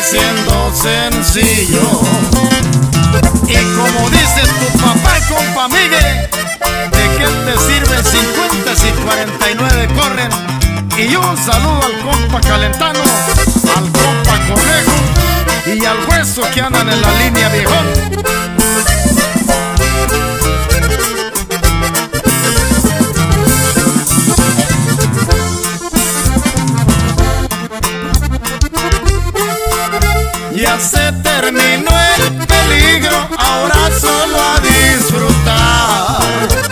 sigue siendo sencillo. Y como dice tu papá, compa Miguel, ¿de qué te sirven 50 si 49 corren? Y un saludo al compa Calentano, al compa Conejo y al Hueso que andan en la línea, viejón. Ya se terminó el peligro, ahora solo a disfrutar.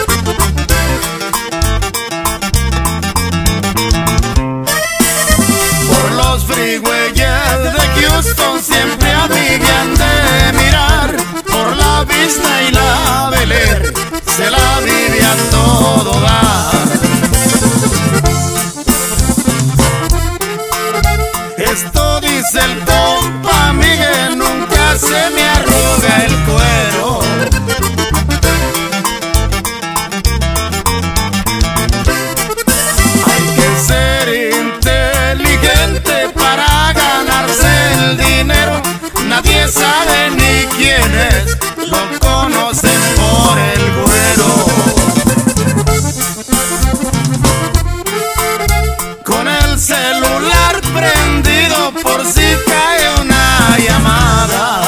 Por los freeways de Houston siempre a mí me han de mirar. Por la Vista y la Bel Air se la vive a todo dar. Esto dice el compa Miguel, nunca se me arruga el cuero. Hay que ser inteligente para ganarse el dinero. Nadie sabe ni quién es, lo conocen por el güero. Con el celular prendido por si cae una llamada.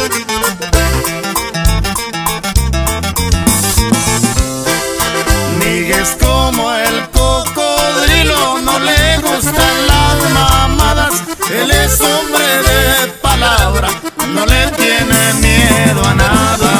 Miguel es como el cocodrilo, no le gustan las mamadas. Él es hombre de palabra, no le tiene miedo a nada.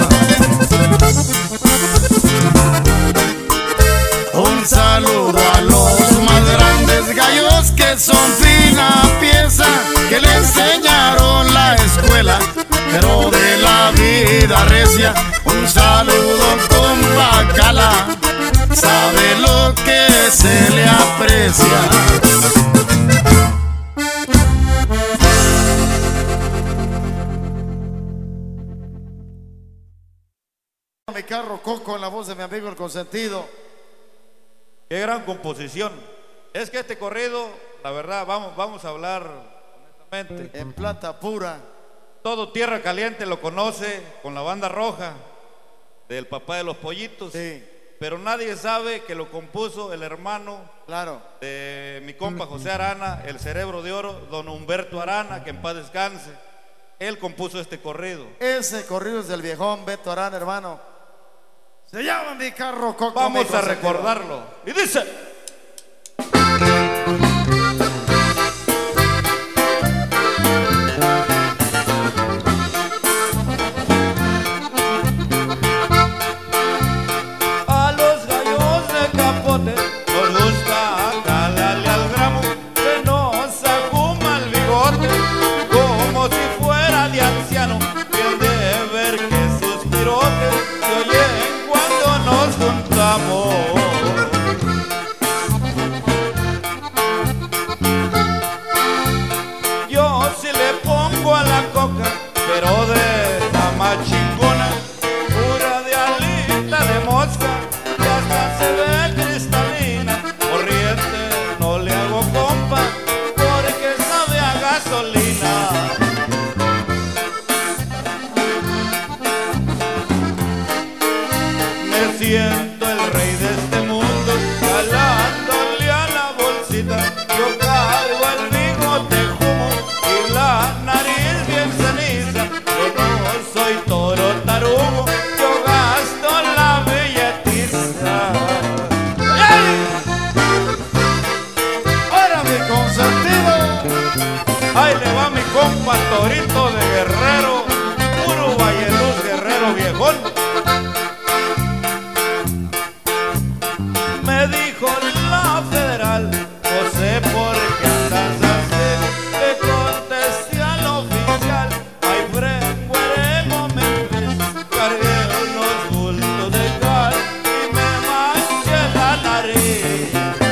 Un saludo a los más grandes gallos que son fina pieza, que le enseñaron la escuela, pero de la vida recia. Un saludo con Bacala, sabe lo que se le aprecia. Mi carro Coco en la voz de mi amigo El Consentido. Qué gran composición. Es que este corrido, la verdad, vamos a hablar honestamente. En plata pura. Todo Tierra Caliente lo conoce con la Banda Roja del papá de los pollitos. Sí. Pero nadie sabe que lo compuso el hermano, claro, de mi compa José Arana, el Cerebro de Oro, don Humberto Arana, que en paz descanse. Él compuso este corrido. Ese corrido es del viejón Beto Arana, hermano. Se llama Mi Carro Coco. Vamos a recordarlo. Y dice: a los gallos de capote nos gusta calarle al gramo, que nos sacuma el bigote como si fuera de anciano. Bien de ver que sus pirotes se oyen cuando nos juntamos. Yo sí le pongo a la coca, pero de la más chingona, pura de alita de mosca, que hasta se ve cristalina. Corriente no le hago compa, porque sabe a gasolina. Me siento el rey de este mundo, jalándole a la bolsita. Yo cargo el bigote humo y la nariz bien ceniza. Yo no soy toro tarugo, yo gasto la billetiza. ¡Ay! ¡Ahora Mi Consentido! Ahí le va mi compa Torito de Guerrero, puro Valleduz Guerrero viejón. Me dijo la federal: José, ¿por qué andas así? Le contesté al oficial: ay, frengueremo Memphis. Cargué unos bultos de cal y me manché la nariz.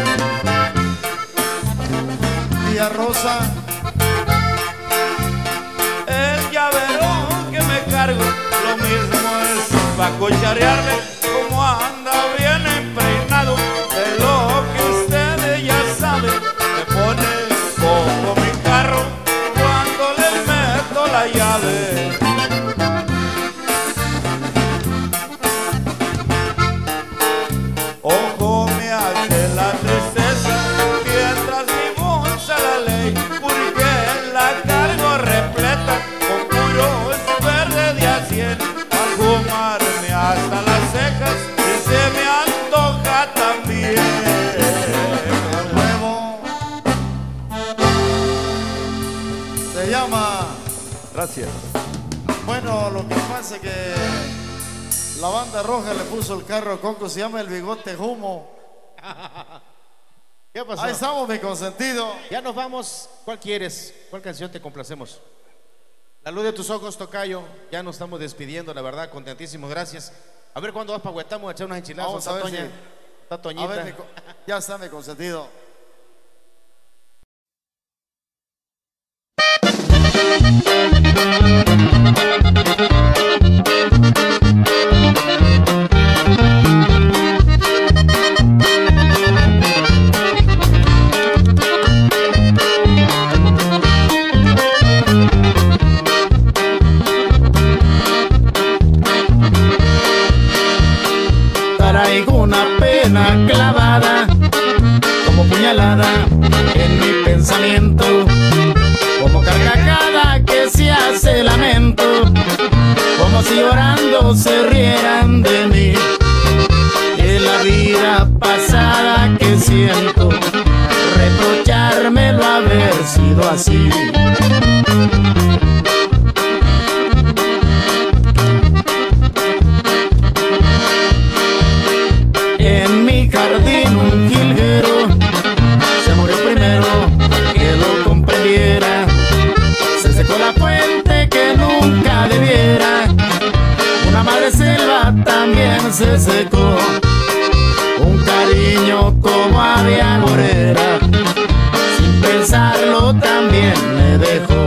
Tía Rosa, El llavero que me cargo, lo mismo es pa' cucharearme. Como anda bien empeinado, de lo que ustedes ya saben, me pone como mi carro cuando le Gracias. Bueno, lo que pasa es que la banda roja le puso el carro a Coco, se llama El Bigote Humo. ¿Qué pasó? Ahí estamos, mi consentido. Ya nos vamos. ¿Cuál quieres? ¿Cuál canción te complacemos? La luz de tus ojos, tocayo. Ya nos estamos despidiendo, la verdad, contentísimos, gracias. A ver cuándo vas para Huetamo a echar unas enchiladas. Vamos a ver si... Está Toñita. A ver, ya está mi consentido. Traigo una pena clavada como puñalada en mi pensamiento, como carcajada que se hace lamento, como si llorando se rieran de mí, de la vida pasada que siento, reprochármelo haber sido así. En mi jardín un jilguero se murió primero que lo comprendiera, se secó la fuente que nunca debiera, una madre selva también se secó, un cariño como ave agorera, sin pensarlo también me dejó.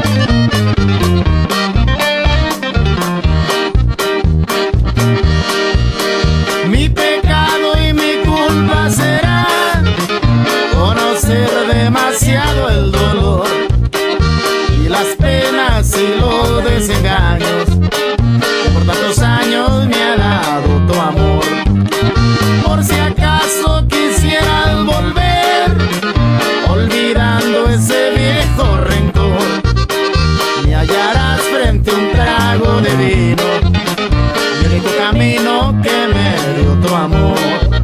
Mi pecado y mi culpa será conocer demasiado el dolor y las penas y los desengaños que por tantos años me ha dado tu amor. Por si acaso quisieras volver, olvidando ese viejo rencor, me hallarás frente a un trago de vino, el único camino que me dio tu amor.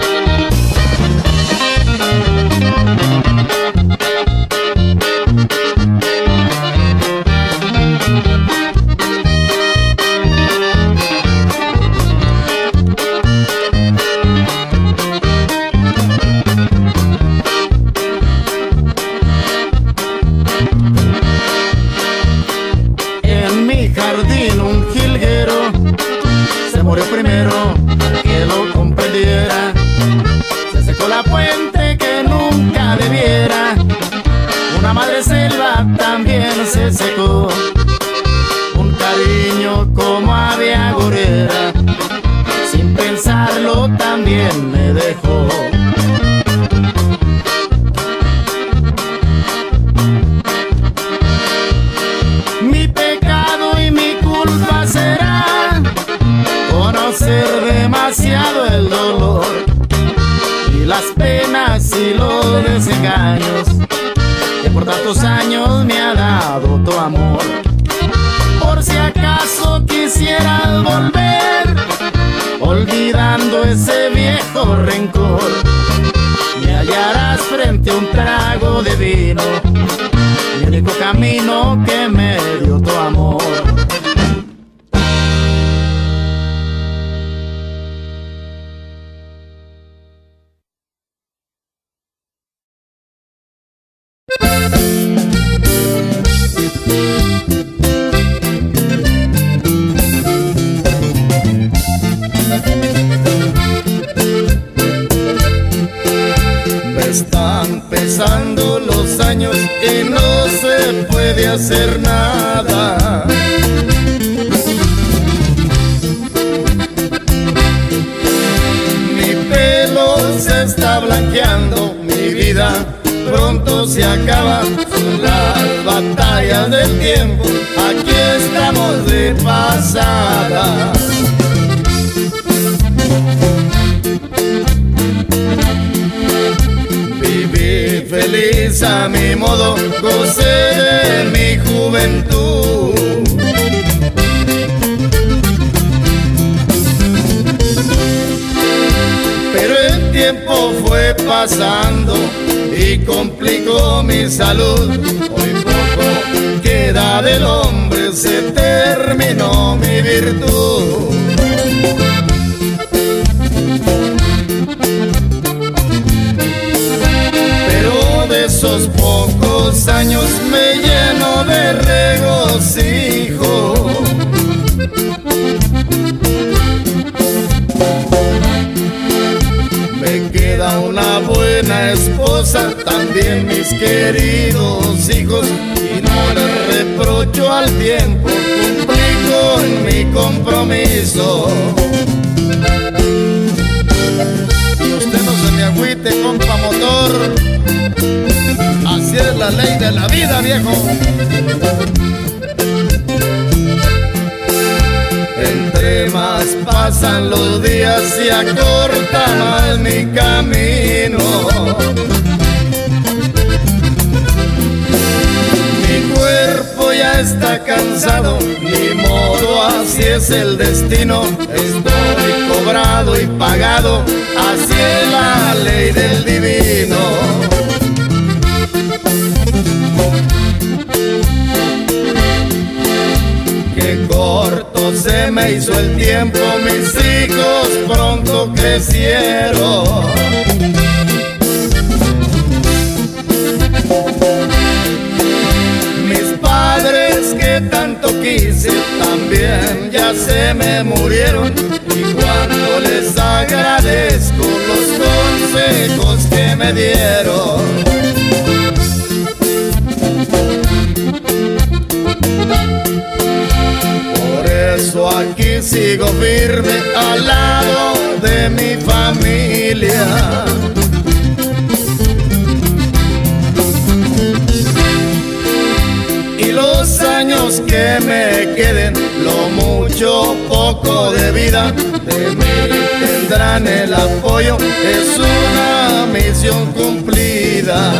En mi jardín un jilguero se murió primero que lo comprendiera, se secó la fuente que nunca debiera, una madre selva también se secó, un cariño como ave agorera, sin pensarlo también me dejó. Mi pecado y mi culpa será conocer demasiado el dolor y las penas y los desengaños que por tantos años me ha dado tu amor. Por si acaso quisieras volver, olvidando ese viejo rencor, me hallarás frente a un trago de vino, el único camino que me dio tu amor. Me están pesando los años y no se puede hacer nada. Mi pelo se está blanqueando, mi vida pronto se acaba, son las batallas del tiempo, aquí estamos de pasada. Viví feliz a mi modo, gocé de mi juventud. Pero el tiempo fue pasando y complicó mi salud. Hoy poco queda vida del hombre se terminó mi virtud. Pero de esos pocos años me lleno de regocijo. Me queda una buena esposa, también mis queridos hijos, y no les reprocho al tiempo, cumplí con mi compromiso. Y usted no se me agüite, compa motor, así es la ley de la vida, viejo. Entre más pasan los días se acorta más mi camino. Mi cuerpo ya está cansado, ni modo, así es el destino. Estoy cobrado y pagado, así es la ley del divino. Qué corto se me hizo el tiempo, mis hijos pronto crecieron. Mis padres que tanto quise también ya se me murieron, y cuando les agradezco los consejos que me dieron. Por eso aquí sigo firme al lado de mi familia. Y los años que me queden, lo mucho o poco de vida, de mí tendrán el apoyo, es una misión cumplida.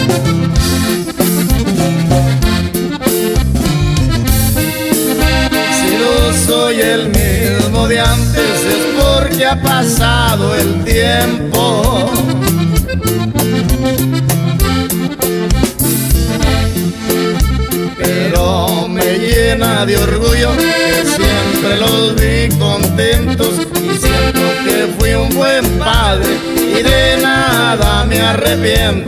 Soy el mismo de antes, es porque ha pasado el tiempo. Pero me llena de orgullo que siempre los vi contentos, y siento que fui un buen padre y de nada me arrepiento.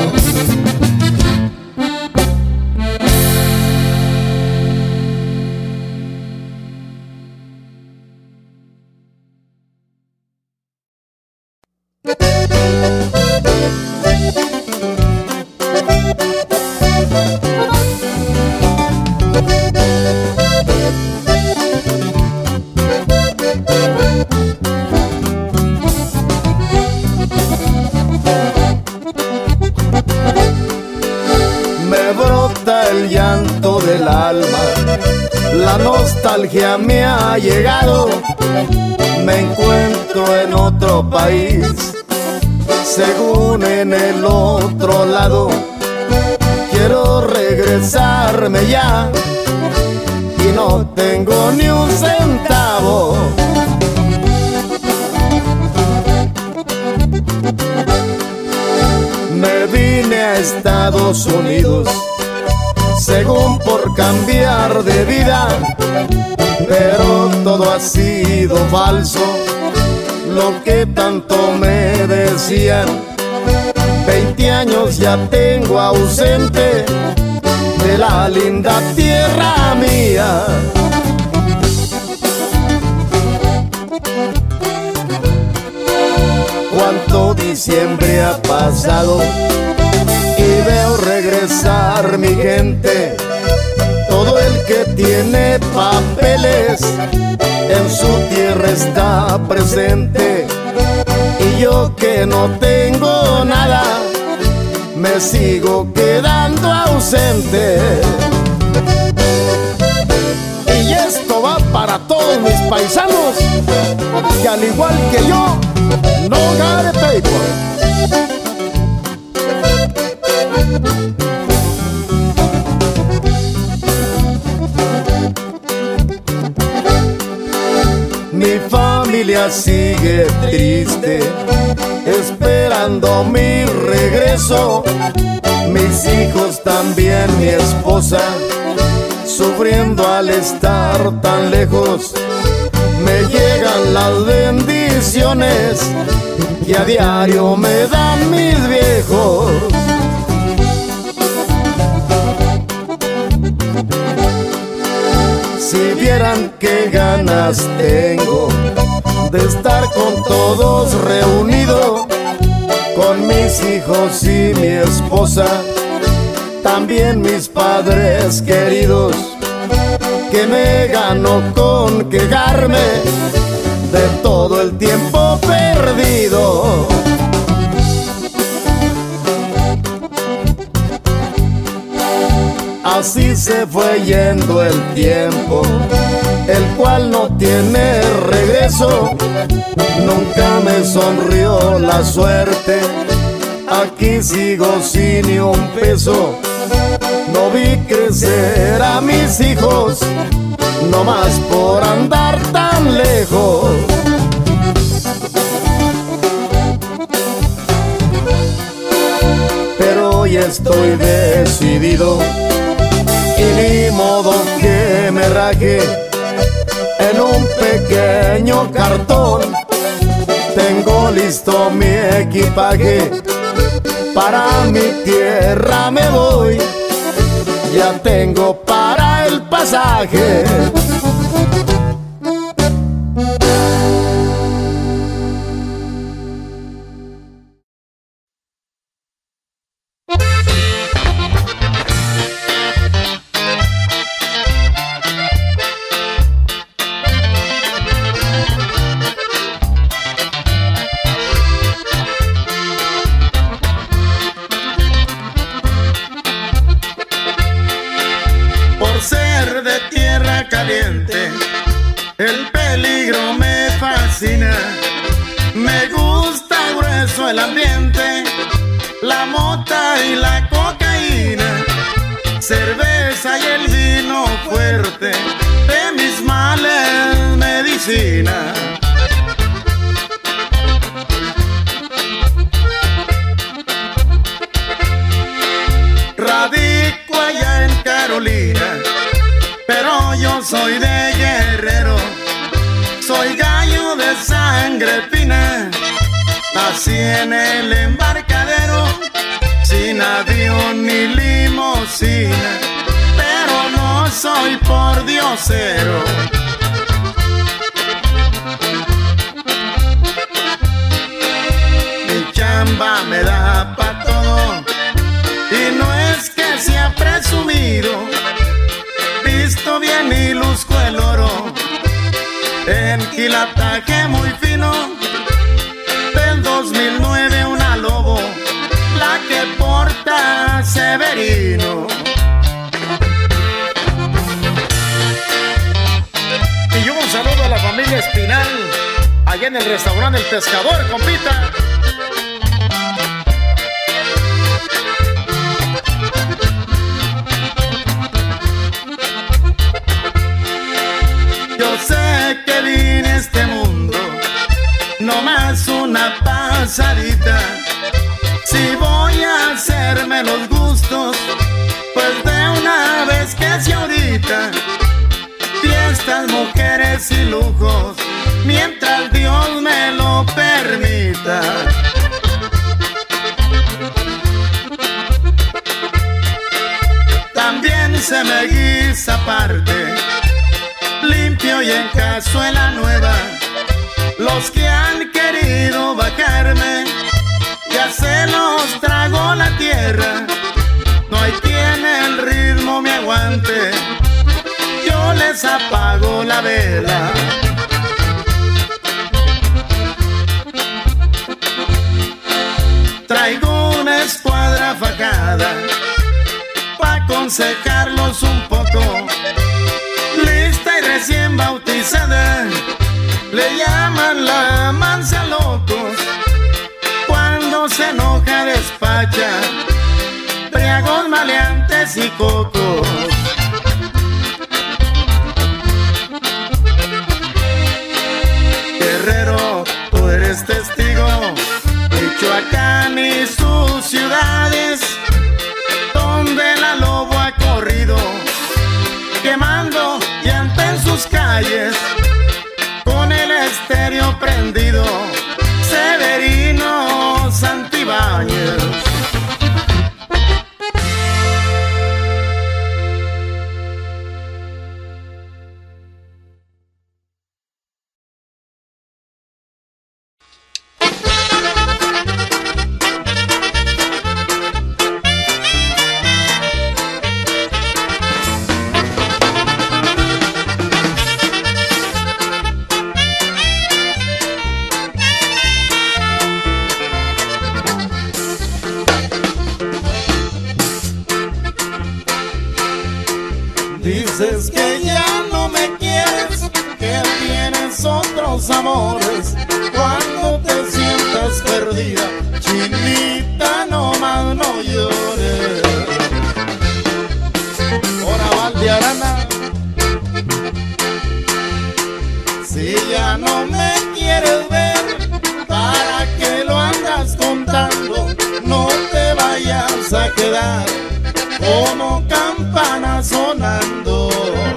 Del alma, la nostalgia me ha llegado, me encuentro en otro país, según en el otro lado. Quiero regresarme ya y no tengo ni un centavo. Me vine a Estados Unidos según por cambiar de vida, pero todo ha sido falso, lo que tanto me decían. 20 años ya tengo ausente de la linda tierra mía. Cuánto diciembre ha pasado y veo regresar mi gente. Todo el que tiene papeles en su tierra está presente, y yo que no tengo nada me sigo quedando ausente. Y esto va para todos mis paisanos que al igual que yo no got a paper. Mi familia sigue triste, esperando mi regreso. Mis hijos también, mi esposa, sufriendo al estar tan lejos. Me llegan las bendiciones que a diario me dan mis viejos. Si vieran qué ganas tengo de estar con todos reunidos, con mis hijos y mi esposa, también mis padres queridos, que me gano con quejarme de todo el tiempo perdido. Así se fue yendo el tiempo, el cual no tiene regreso. Nunca me sonrió la suerte, aquí sigo sin ni un peso. No vi crecer a mis hijos, no más por andar tan lejos. Pero hoy estoy decidido y ni modo que me raje en un pequeño cartón. Tengo listo mi equipaje, para mi tierra me voy, ya tengo para el pasaje. El peligro me fascina, me gusta grueso el ambiente, la mota y la cocaína, cerveza y el vino fuerte, de mis males medicina. Radico allá en Carolina, pero yo soy de Guerrero, soy gallo de sangre fina, nací en el embarcadero, sin avión ni limosina, pero no soy por diosero. Mi chamba me da pa' todo, y no es que sea presumido, visto bien y luzco el oro, en quilataje muy fino, del 2009 una Lobo, la que porta Severino. Y un saludo a la familia Espinal, allá en el restaurante El Pescador, compita. Yo sé que vine a este mundo, no más una pasadita. Si voy a hacerme los gustos, pues de una vez que sea ahorita. Fiestas, mujeres y lujos, mientras Dios me lo permita. También se me guisa aparte, limpio y en cazuela nueva, los que han querido bajarme, ya se los tragó la tierra. No hay quien el ritmo me aguante, yo les apago la vela. Traigo una escuadra fajada pa' aconsejarlos un poco, lista y recién bautizada, le llaman la mansa locos. Cuando se enoja despacha, briagos, maleantes y cocos. Guerrero, tú eres testigo, Michoacán y sus ciudades, donde la Lobo ha corrido, que los amores cuando te sientas perdida. Chinita, no más no llores. Ahora Valdearana, si ya no me quieres ver, ¿para qué lo andas contando? No te vayas a quedar como campana sonando.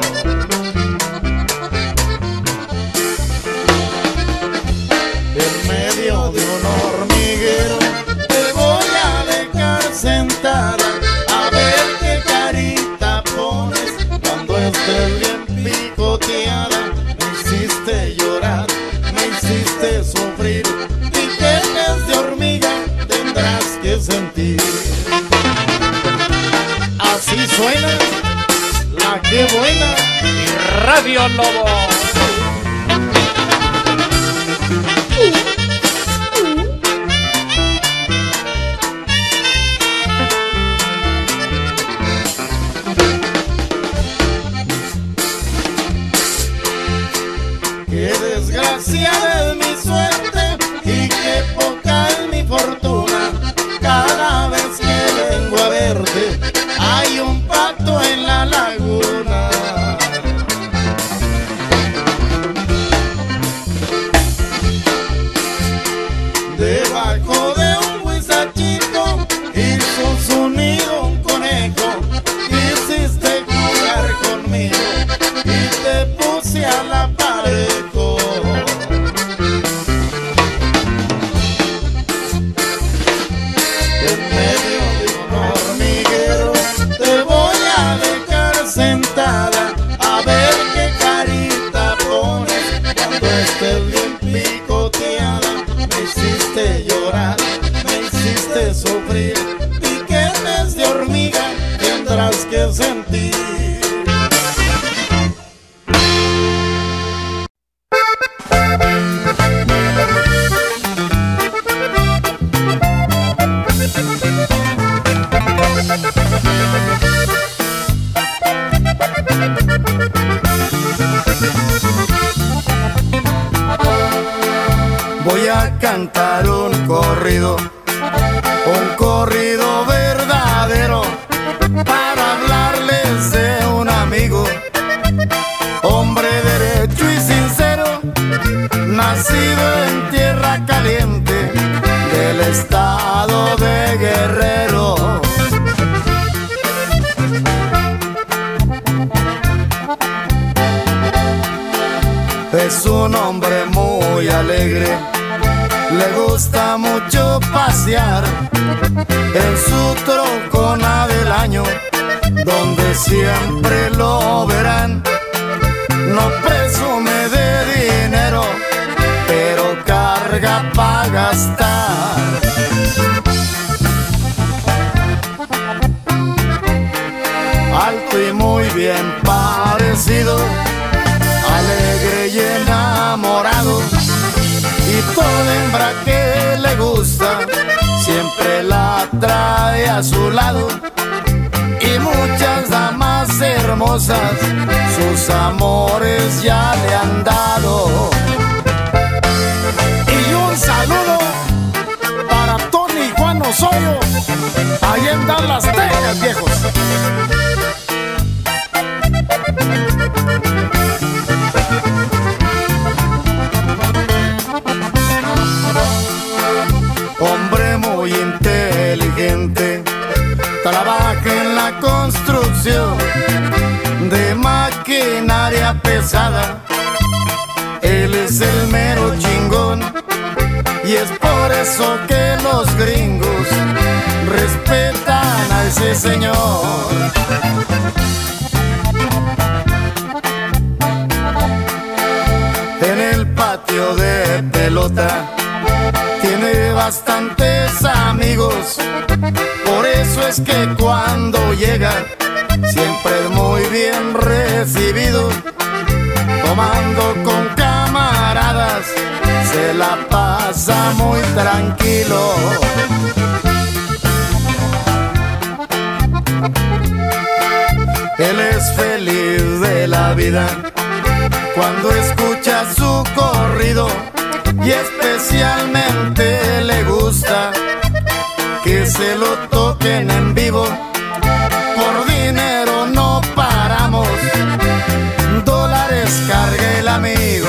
En medio de un hormiguero te voy a dejar sentada, a ver qué carita pones cuando estés bien picoteada. Me hiciste llorar, me hiciste sufrir, piquetes de hormiga tendrás que sentir. Así suena la que buena y Radio Lobo. Qué desgraciada es mi suerte y qué poca es mi fortuna. Cada vez que vengo a verte hay un pato en la laguna. Debajo de un huizachito hizo su nido un conejo. Quisiste jugar conmigo y te puse a la parejo. En medio de un hormiguero te voy a dejar sentada, a ver qué carita pones cuando estés bien picoteada. Me hiciste llorar, me hiciste sufrir, piquetes de hormiga tendrás que sentir. Voy a cantar un corrido verdadero, para hablarles de un amigo, hombre derecho y sincero, nacido en tierra caliente del estado de Guerrero. Es un hombre muy alegre, le gusta mucho pasear en su trocona del año, donde siempre lo verán. No presume de dinero, pero carga para gastar. Alto y muy bien parecido, alegre y enamorado, y toda hembra que le gusta siempre la trae a su lado. Y muchas damas hermosas sus amores ya le han dado. Y un saludo para Tony y Juan Osorio, ahí en Dallas, Texas, viejos. Hombre muy inteligente, trabaja en la construcción de maquinaria pesada. Él es el mero chingón y es por eso que los gringos respetan a ese señor. En el patio de pelota tiene bastantes amigos, por eso es que cuando llega siempre es muy bien recibido. Tomando con camaradas se la pasa muy tranquilo. Él es feliz de la vida cuando escucha su corrido y especialmente le gusta que se lo toquen en vivo. Por dinero no paramos, dólares carga el amigo.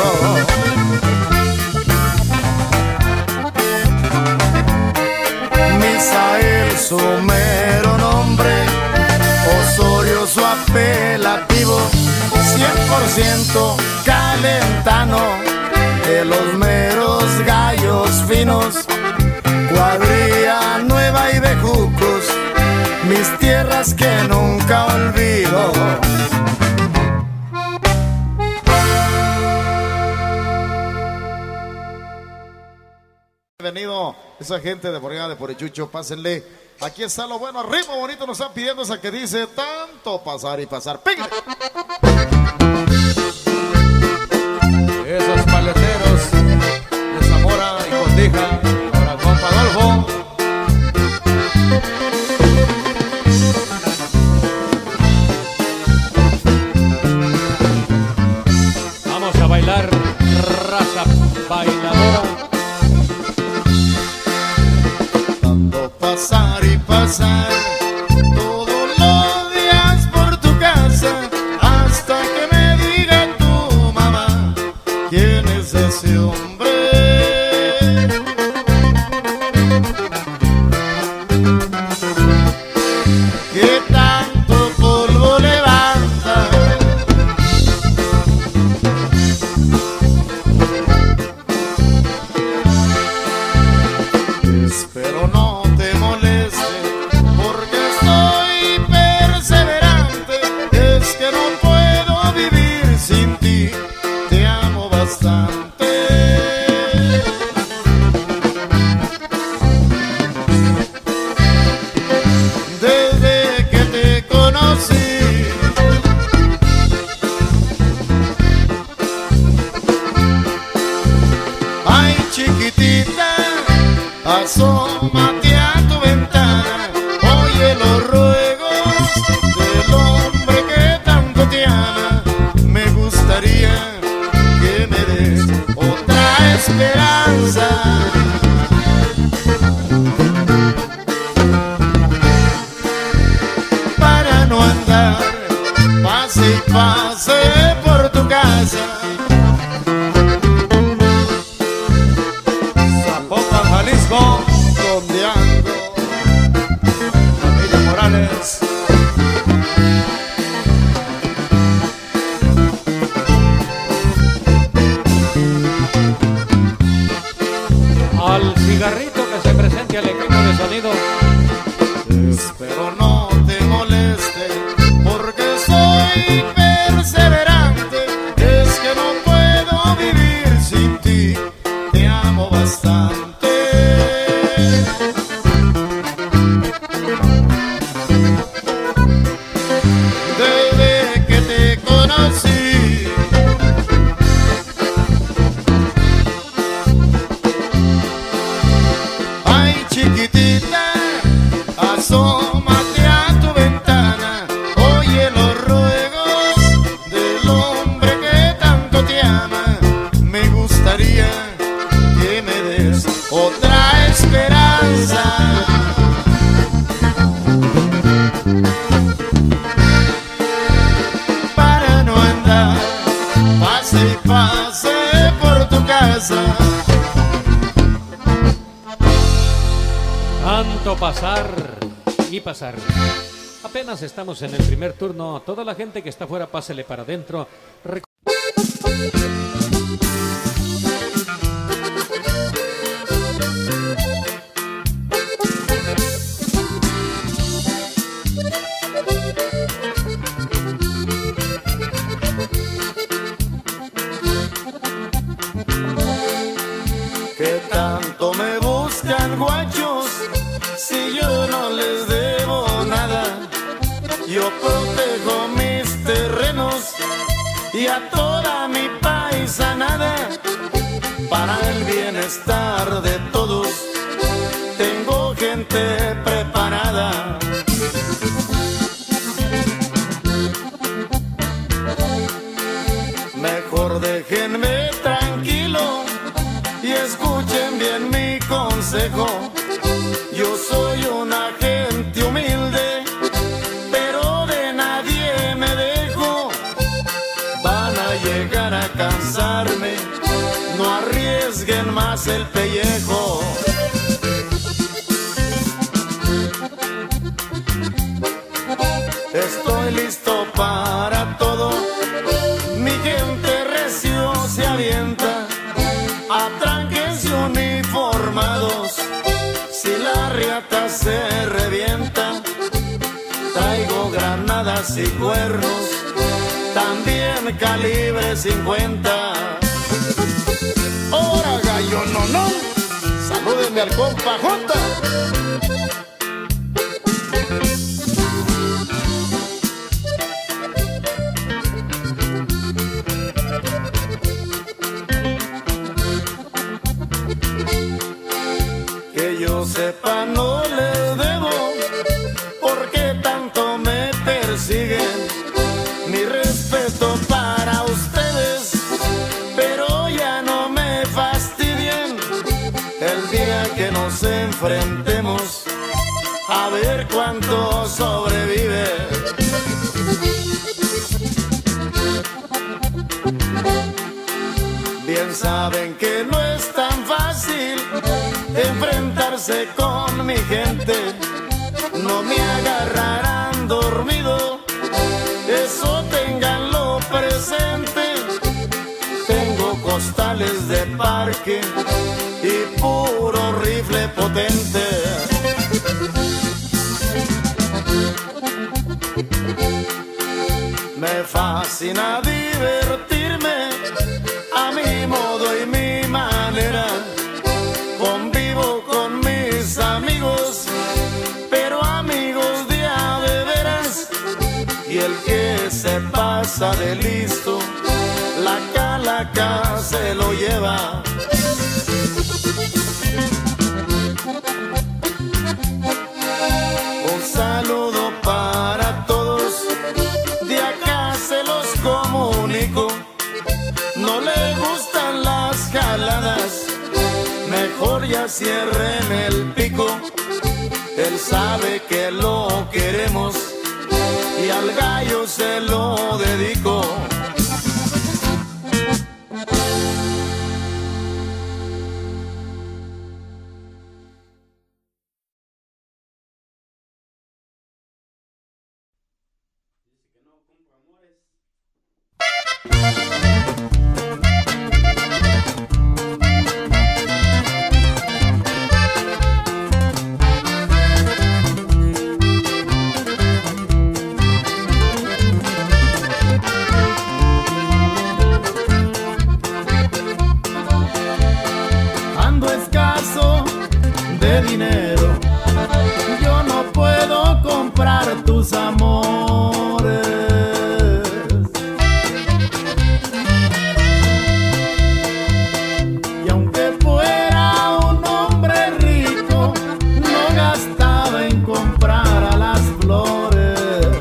Misael su mero nombre, Osorio su apelativo, 100% calentano, de los meros gallos finos, Cuadrilla Nueva y Bejucos, mis tierras que nunca olvido. Bienvenido esa gente de por allá de Porechucho, pásenle. Aquí está lo bueno, ritmo bonito nos están pidiendo esa que dice tanto pasar y pasar. ¡Pégale! Esos paleteros de Zamora y Cotija, para compa Adolfo. Vamos a bailar, raza bailadora. Tanto pasar y pasar todos los días por tu casa, hasta que me diga tu mamá quién es ese hombre. Que tanto polvo levanta. Espero no te moleste, porque estoy perseverante. Es que no puedo vivir sin ti, te amo bastante. Desde que te conocí, ay chiquitita, asómate a tu ventana, oye los ruegos del hombre que tanto te ama. Me gustaría que me des otra esperanza, para no andar pase y pase por tu casa. Zapopan, Jalisco, Donde ando, familia Morales. Al cigarrito que se presente al equipo de sonido. espero no te moleste, porque soy perseverante. Es que no puedo vivir sin ti, te amo bastante. Desde que te conocí, ay chiquitita, asómate a tu ventana, oye los ruegos del hombre que tanto te ama. Me gustaría que me des otra esperanza, para no andar pase y pase por tu casa. Tanto pasar y pasar. Apenas estamos en el primer turno. Toda la gente que está afuera, pásele para adentro. Que tanto me buscan guachos, si yo no les debo nada. Yo protejo mis terrenos y a toda mi paisanada, para el bienestar de todos tengo gente preparada. Mejor Yo soy una gente humilde, pero de nadie me dejo. Van a llegar a cansarme, no arriesguen más el pellejo. Estoy listo para todo, mi gente recio se avienta. Atránquense uniformados, si la riata se revienta. Traigo granadas y cuernos, también calibre 50. ¡Hora gallo, no! Salúdenme al compa Jota. Que yo sepa no les debo, porque tanto me persiguen. Mi respeto para ustedes, pero ya no me fastidien. El día que nos enfrentemos, a ver cuánto sobrevive. Bien saben que no es tan fácil enfrentarse con mi gente. No me agarrarán dormido, eso ténganlo presente. Tengo costales de parque y puro rifle potente. Me fascina divertirme a mi modo y mi manera. Convivo con mis amigos, pero amigos de a de veras. Y el que se pasa de listo, la calaca se lo lleva. Un saludo para todos, de acá se los comunico. No le gustan las jaladas, mejor ya cierren el pico. Él sabe que lo queremos y al gallo se lo dedico. Ando escaso de dinero, yo no puedo comprar tus amores. Y aunque fuera un hombre rico, no gastaba en comprar a las flores.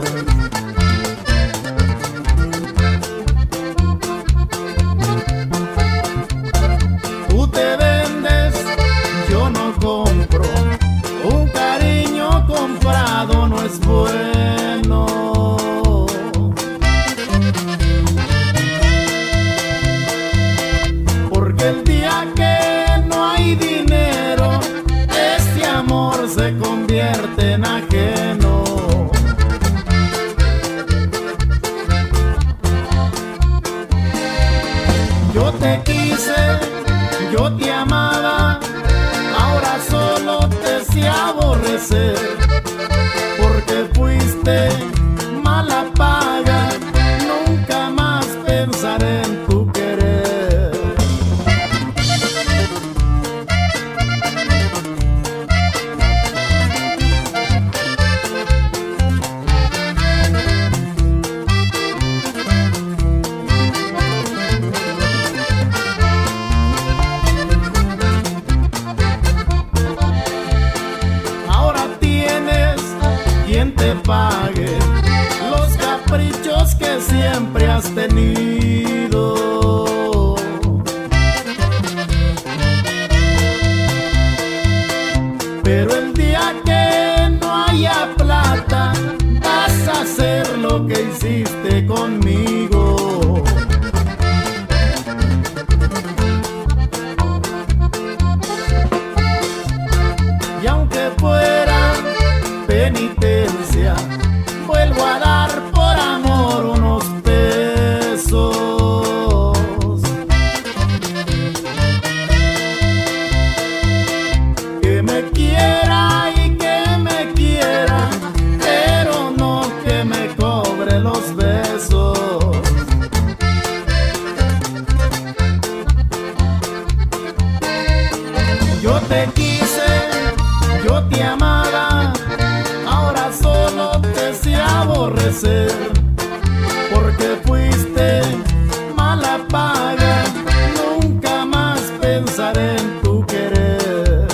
Tú te vendes, yo no compro. Un cariño comprado no es bueno. Porque el día que no hay dinero, este amor se convierte en ajeno. Yo te quise, yo te amaba, ahora solo te sé aborrecer, porque fuiste mala paga, nunca más pensaré en tu querer. Ahora Pero el día que no haya plata, vas a hacer lo que hiciste conmigo. Y aunque fuera penitencia, vuelvo a dar por amor unos pesos. Que me quiera y que me quiera, pero no que me cobre los besos. Yo te quise, yo te amaba, ahora solo te sé aborrecer, porque fuiste mala paga, nunca más pensaré en tu querer.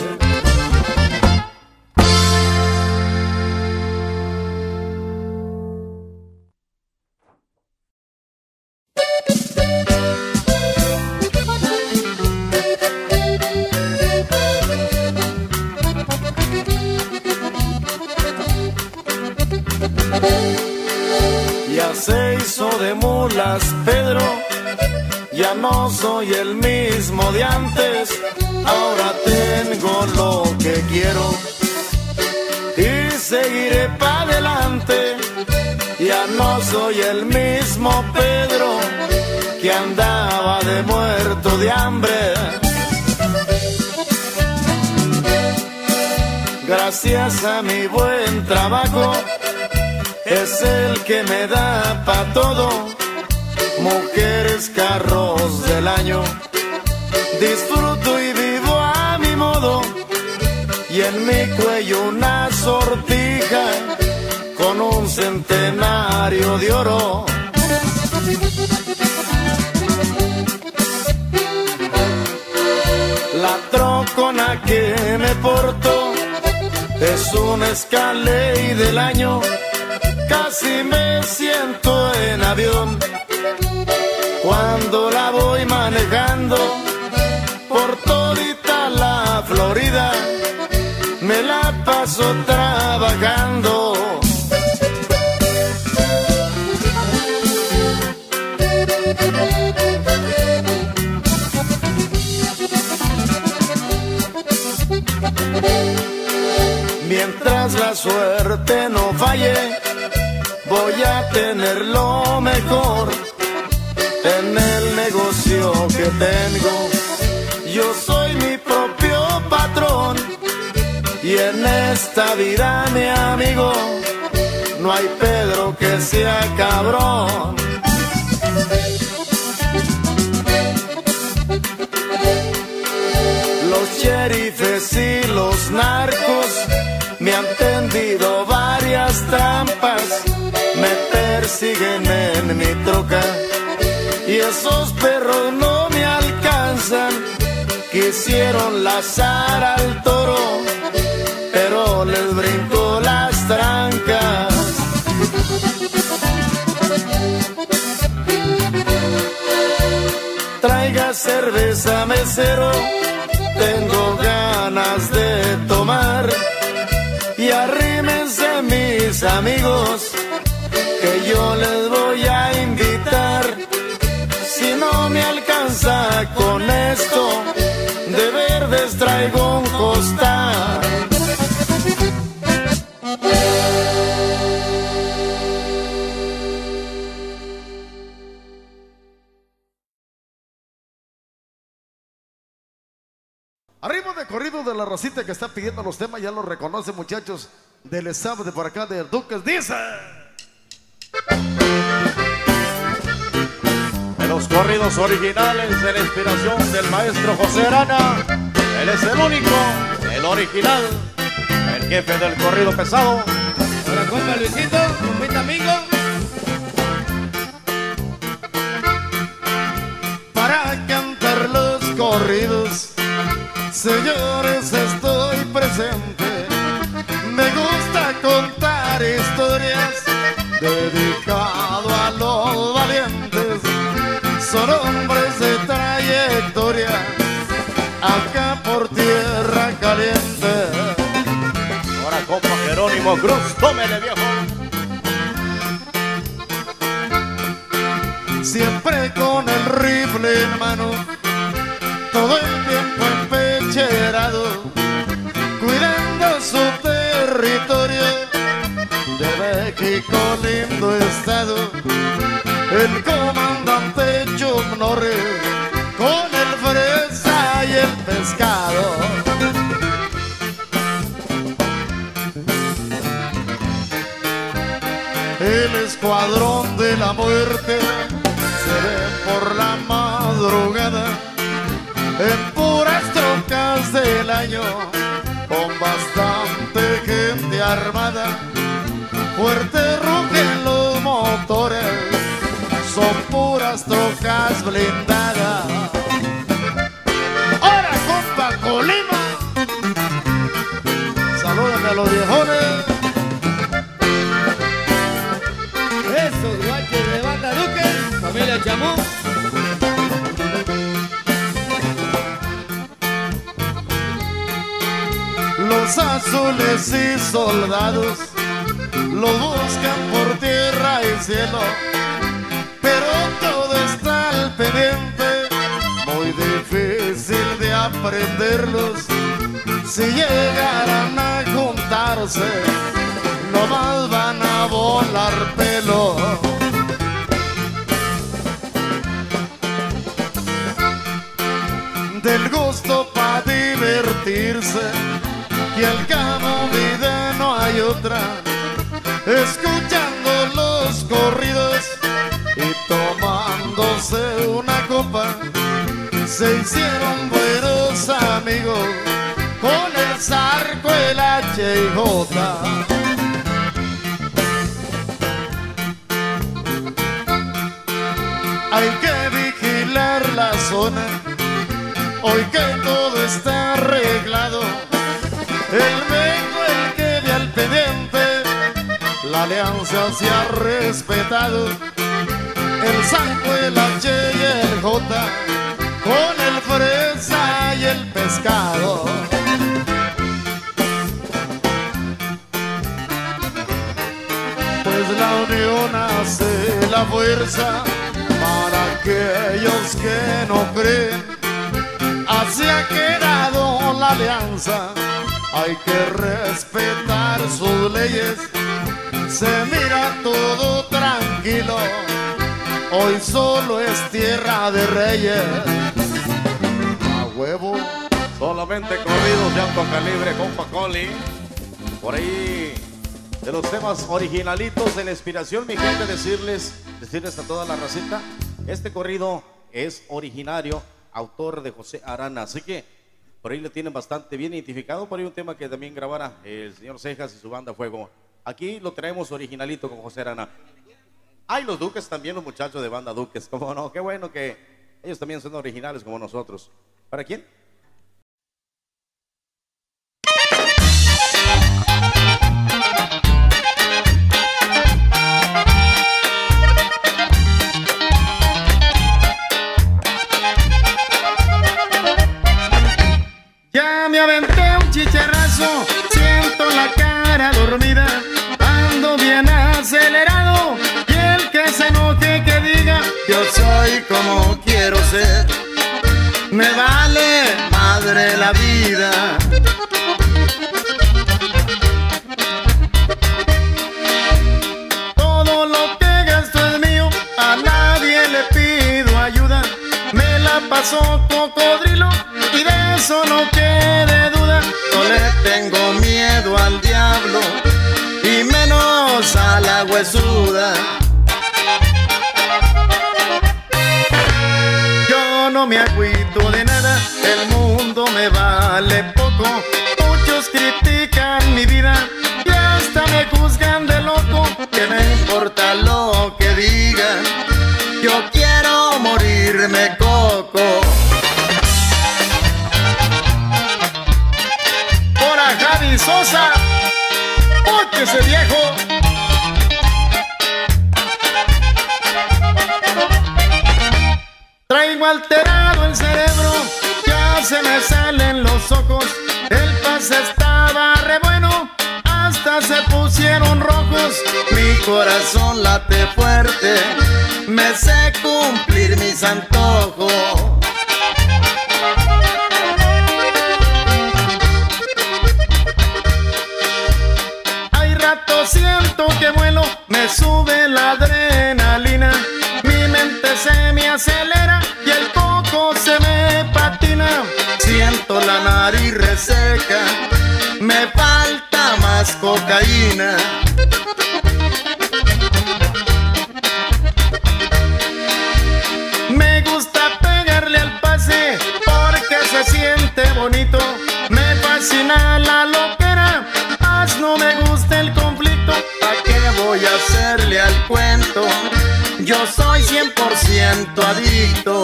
Ya se hizo de mulas, Pedro, ya no soy el mismo de antes, ahora tengo lo que quiero y seguiré para adelante. Ya no soy el mismo Pedro que andaba de muerto de hambre. Gracias a mi buen trabajo, es el que me da pa' todo, mujeres, carros del año. Disfruto y vivo a mi modo, y en mi cuello una sortija con un centenario de oro. La trocona que me porto es un Escalade del año. Casi me siento en avión cuando la voy manejando por todita la Florida. Me la paso trabajando. Mientras la suerte no falle, voy a tener lo mejor en el negocio que tengo. Yo soy mi propio patrón y en esta vida, mi amigo, no hay Pedro que sea cabrón. Los sheriffes y los narcos me han tendido varias trampas, me persiguen en mi troca y esos perros no me alcanzan. Quisieron lazar al toro, pero les brincó las trancas. Traiga cerveza, mesero, tengo ganas de tomar. Y arrímense mis amigos, que yo les voy a invitar. Si no me alcanza con esto, de verdes traigo un costal. Arriba de corrido de la racita que está pidiendo los temas, ya los reconoce, muchachos del estado de por acá de Duques. Dice: De los corridos originales de la inspiración del maestro José Arana, él es el único, el original, el jefe del corrido pesado. Hola, compa Luisito, compita amigo. Para cantar los corridos, señores, estoy presente. Me gusta contar historias, dedicado a los valientes. Son hombres de trayectoria, acá por tierra caliente. Guillermo Cruz, tómele viejo. Siempre con el rifle en mano, todo el tiempo empecherado, cuidando su territorio. De México, lindo estado, el comandante Chuck Norris, con el fresa y el pescado. El escuadrón de la muerte se ve por la madrugada en puras trocas del año, con bastante gente armada. Fuerte rugen los motores, son puras trocas blindadas. ¡Ahora, compa Colima! Salúdame a los viejones. Esos guaches de Banda Duques, familia Chamú. Los azules y soldados los buscan por tierra y cielo, pero todo está al pendiente, muy difícil de aprenderlos. Si llegaran a juntarse, nomás van a volar pelo. Del gusto pa' divertirse, y al cabo vida no hay otra, escuchando los corridos y tomándose una copa, se hicieron buenos amigos con el Zarco, el H y J. Hay que vigilar la zona, hoy que todo está arreglado. El vengo, el que ve al pendiente, la alianza se ha respetado. El Zarco, el H y el J, con el fresa y el pescado. Pues la unión hace la fuerza, para aquellos que no creen, así ha quedado la alianza. Hay que respetar sus leyes, se mira todo tranquilo, hoy solo es tierra de reyes. A huevo, solamente corridos de alto calibre, compa Coli. Por ahí, de los temas originalitos de la inspiración, mi gente, decirles a toda la racita, este corrido es originario, autor de José Arana, así que por ahí lo tienen bastante bien identificado. Por ahí un tema que también grabara el señor Cejas y su banda Fuego. Aquí lo traemos originalito con José Arana. Hay los Duques también, los muchachos de Banda Duques, cómo no, qué bueno que ellos también son originales como nosotros. ¿Para quién? Ya me aventé un chicharrazo, siento la cara dormida, ando bien acelerado, y el que se enoje que diga, yo soy como quiero ser, me vale madre la vida. Todo lo que gasto es mío, a nadie le pido ayuda, me la pasó cocodrilo y de eso no quede duda. No le tengo miedo al diablo y menos a la huesuda. Yo no me agüito de nada, el mundo me vale poco. Muchos critican mi vida y hasta me juzgan de loco. ¿Qué me importa lo que digan? Yo quiero morirme coco. Javi Sosa, ¡óyese viejo! Traigo alterado el cerebro, ya se me salen los ojos. El pase estaba re bueno, hasta hasta se pusieron rojos, mi corazón late fuerte, me sé cumplir mis antojos. Hay rato siento que vuelo, me sube la adrenalina, mi mente se me acelera y el coco se me patina. Siento la nariz reseca, me falta más cocaína. Me gusta pegarle al pase porque se siente bonito. Me fascina la loquera, más no me gusta el conflicto. ¿A qué voy a hacerle al cuento? Yo soy 100% adicto.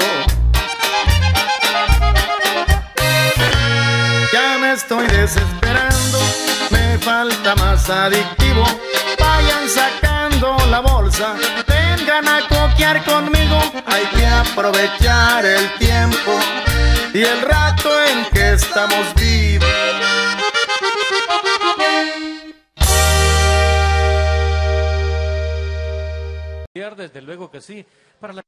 Ya me estoy desesperando, me falta más adictivo. Vayan sacando la bolsa, vengan a coquear conmigo. Hay que aprovechar el tiempo y el rato en que estamos vivos. Desde luego que sí. Para la...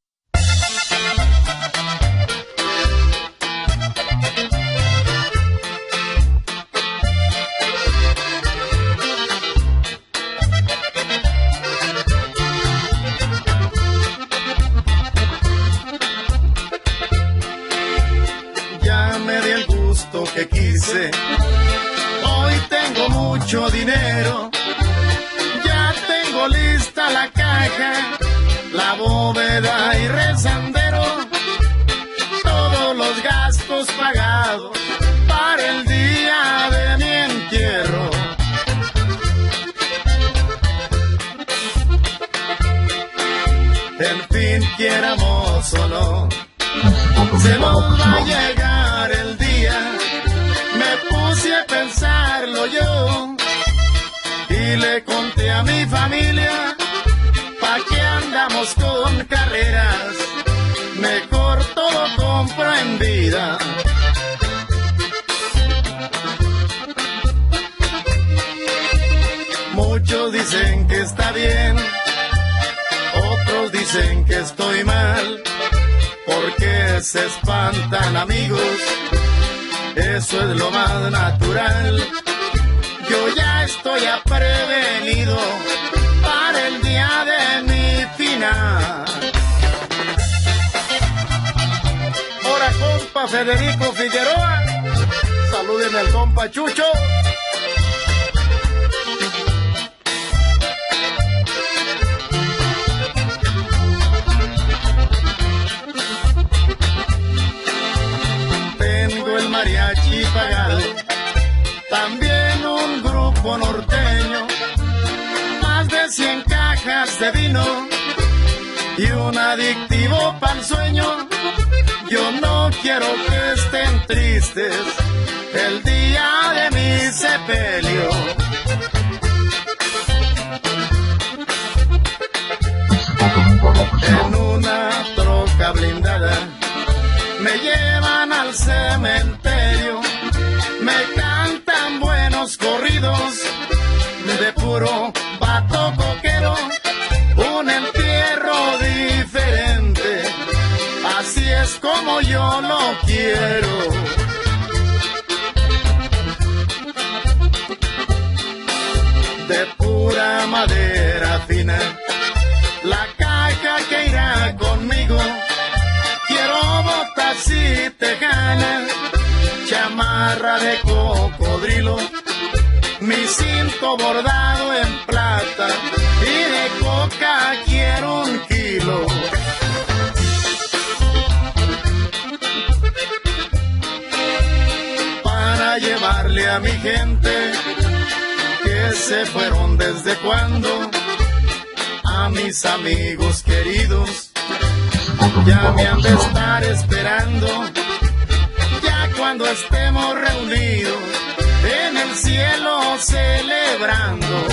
Ya me di el gusto que quise, hoy tengo mucho dinero. Ya tengo lista la caja, la bóveda y rezandero, todos los gastos pagados para el día de mi entierro. En fin, quieramos o no, se nos va a llegar el día. Me puse a pensarlo yo y le conté a mi familia. ¿Pa' qué andamos con carreras? Mejor todo compro en vida. Muchos dicen que está bien, otros dicen que estoy mal, porque se espantan amigos, eso es lo más natural. Yo ya estoy prevenido para el día de mi final. Ahora compa Federico Figueroa, salúdenme al compa Chucho. Tengo el mariachi pagado, también un grupo norteño, más de 100 cajas de vino y un adictivo pa'l sueño. Yo no quiero que estén tristes el día de mi sepelio. En una troca blindada me llevan al cementerio, me cantan buenos corridos de puro vato coquero, un entierro diferente, así es como yo lo quiero. De pura madera fina, la caja que irá conmigo. Quiero botas y tejana, chamarra de cocodrilo, mi cinto bordado en plata y de coca quiero 1 kilo. Para llevarle a mi gente que se fueron desde cuando, a mis amigos queridos, ya me han de estar esperando, ya cuando estemos reunidos en el cielo celebrando.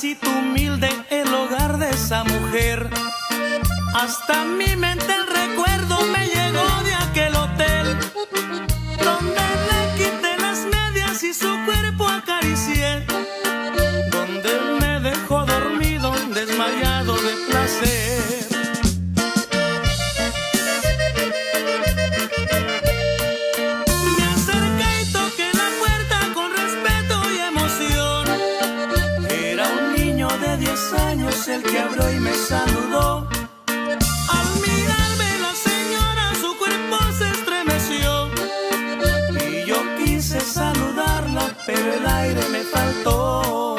casita humilde, el hogar de esa mujer. Hasta mi mente el recuerdo me llegó de aquel hotel, donde le quité las medias y su cuerpo acaricié, donde me dejó dormido, desmayado de placer. Me acerqué y toqué la puerta con respeto y emoción. Era un niño de 10 años el que abrió y me saludó. Al mirarme la señora, su cuerpo se estremeció, y yo quise saludarla, pero el aire me faltó.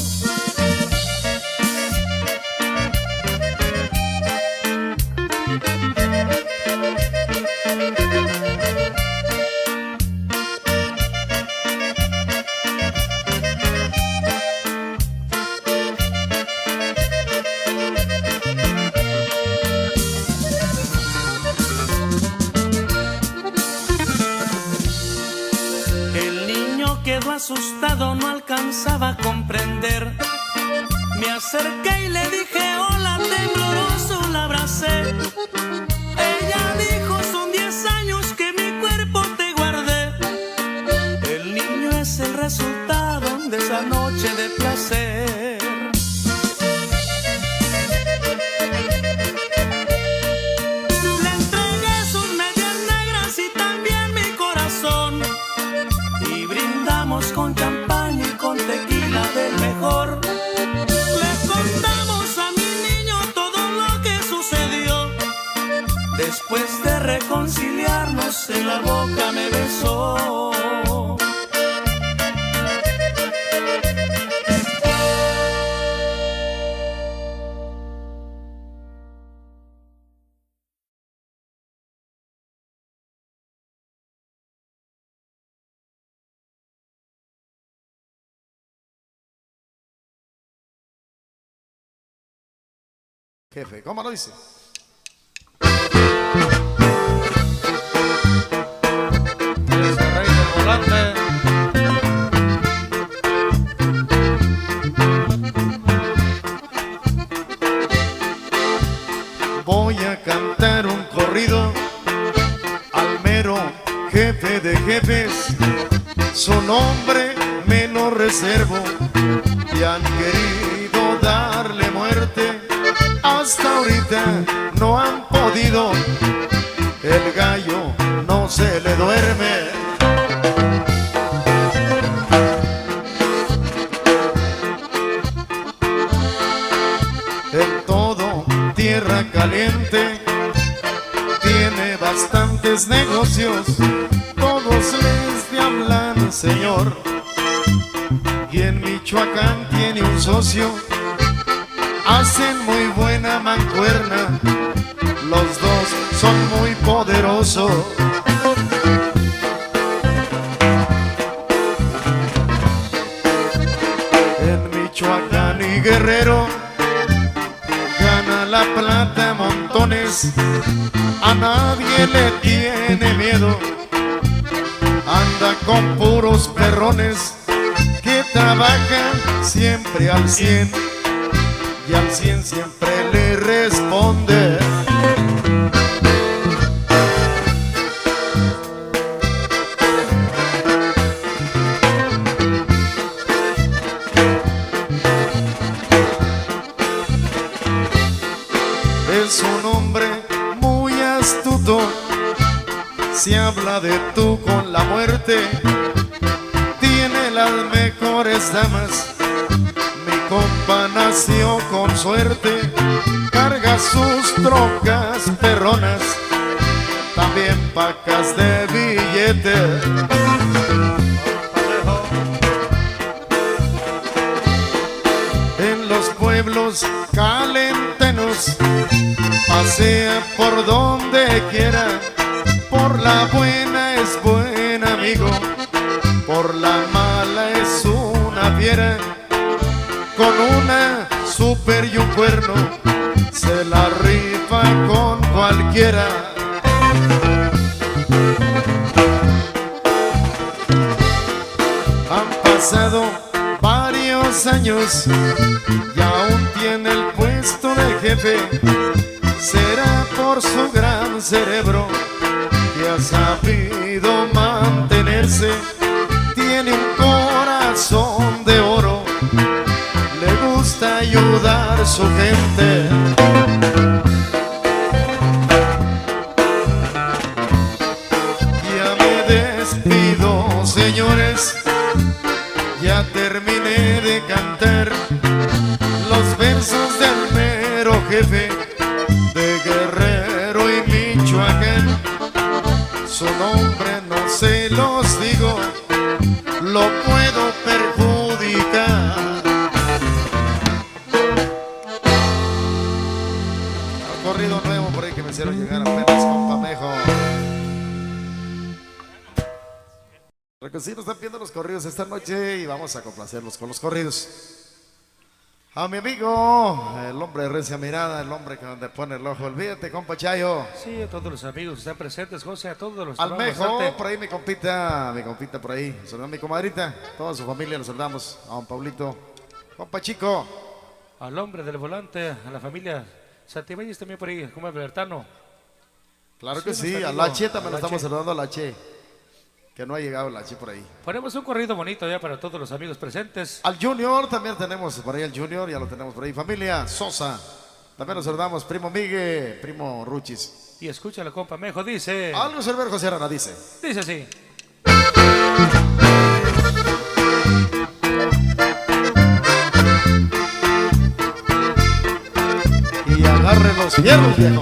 Quedó asustado, no alcanzaba a comprender. Me acerqué y le dije hola, tembloroso la abracé. Ella dijo, son 10 años que mi cuerpo te guardé. El niño es el resultado de esa noche de placer. Le entregué sus medias negras y también mi corazón, y brindamos con champaña y con tequila del mejor. Le contamos a mi niño todo lo que sucedió. Después de reconciliarnos, en la boca me besó. Jefe, ¿cómo lo dice? Ese rey del volante. Voy a cantar un corrido al mero jefe de jefes. Su nombre me lo reservo y han querido darle muerte. Hasta ahorita no han podido, el gallo no se le duerme. En todo tierra caliente tiene bastantes negocios, todos les hablan señor. Y en Michoacán tiene un socio, hacen muy buena mancuerna, los dos son muy poderosos. En Michoacán y Guerrero gana la plata montones, a nadie le tiene miedo, anda con puros perrones que trabajan siempre al 100. Y al 100 siempre le responde. Es un hombre muy astuto, se habla de tú con la muerte, tiene las mejores damas. Compa nació con suerte, carga sus trocas perronas, también pacas de billete. En los pueblos calentenos pasea por donde quiera, por la buena es buen amigo, por la mala es una fiera. Con una super y un cuerno se la rifa con cualquiera. Han pasado varios muchos años y aún tiene el puesto de jefe. Será por su gran cerebro que ha sabido mantenerse. Tiene un corazón de oro, le gusta ayudar a su gente. Ya me despido, señores, ya terminé de cantar los versos del mero jefe de Guerrero y Michoacán. Su nombre no se los digo, lo puedo perjudicar. Un corrido nuevo por ahí que me hicieron llegar apenas, compa Mejo. Porque sí nos están viendo los corridos esta noche y vamos a complacerlos con los corridos. A mi amigo, el hombre de recia mirada, el hombre que donde pone el ojo, olvídate, compa Chayo. Sí, a todos los amigos que están presentes, José, a todos los Al Mejo, por ahí mi compita por ahí. Saludamos a mi comadrita, toda su familia los saludamos. A don Pablito, compa Chico. Al hombre del volante, a la familia Santibáñez también por ahí, como el Bertano. Claro que sí, a la Che también lo estamos saludando, a la Che. Que no ha llegado la Che por ahí. Ponemos un corrido bonito ya para todos los amigos presentes. Al Junior también tenemos por ahí, al Junior, ya lo tenemos por ahí. Familia Sosa, también nos saludamos. Primo Migue, primo Ruchis. Y escucha la compa Mejo, dice. Algo Silver José Arana dice. Dice así. Y agarre los fierros, viejo.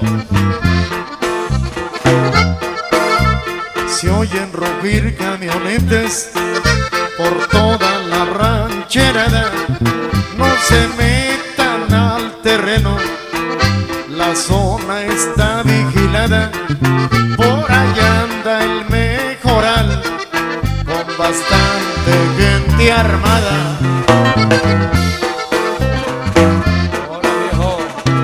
Se oyen rugir camionetas por toda la rancherada. No se metan al terreno, la zona está vigilada. Por allá anda el Mejoral con bastante gente armada. Hola, viejo.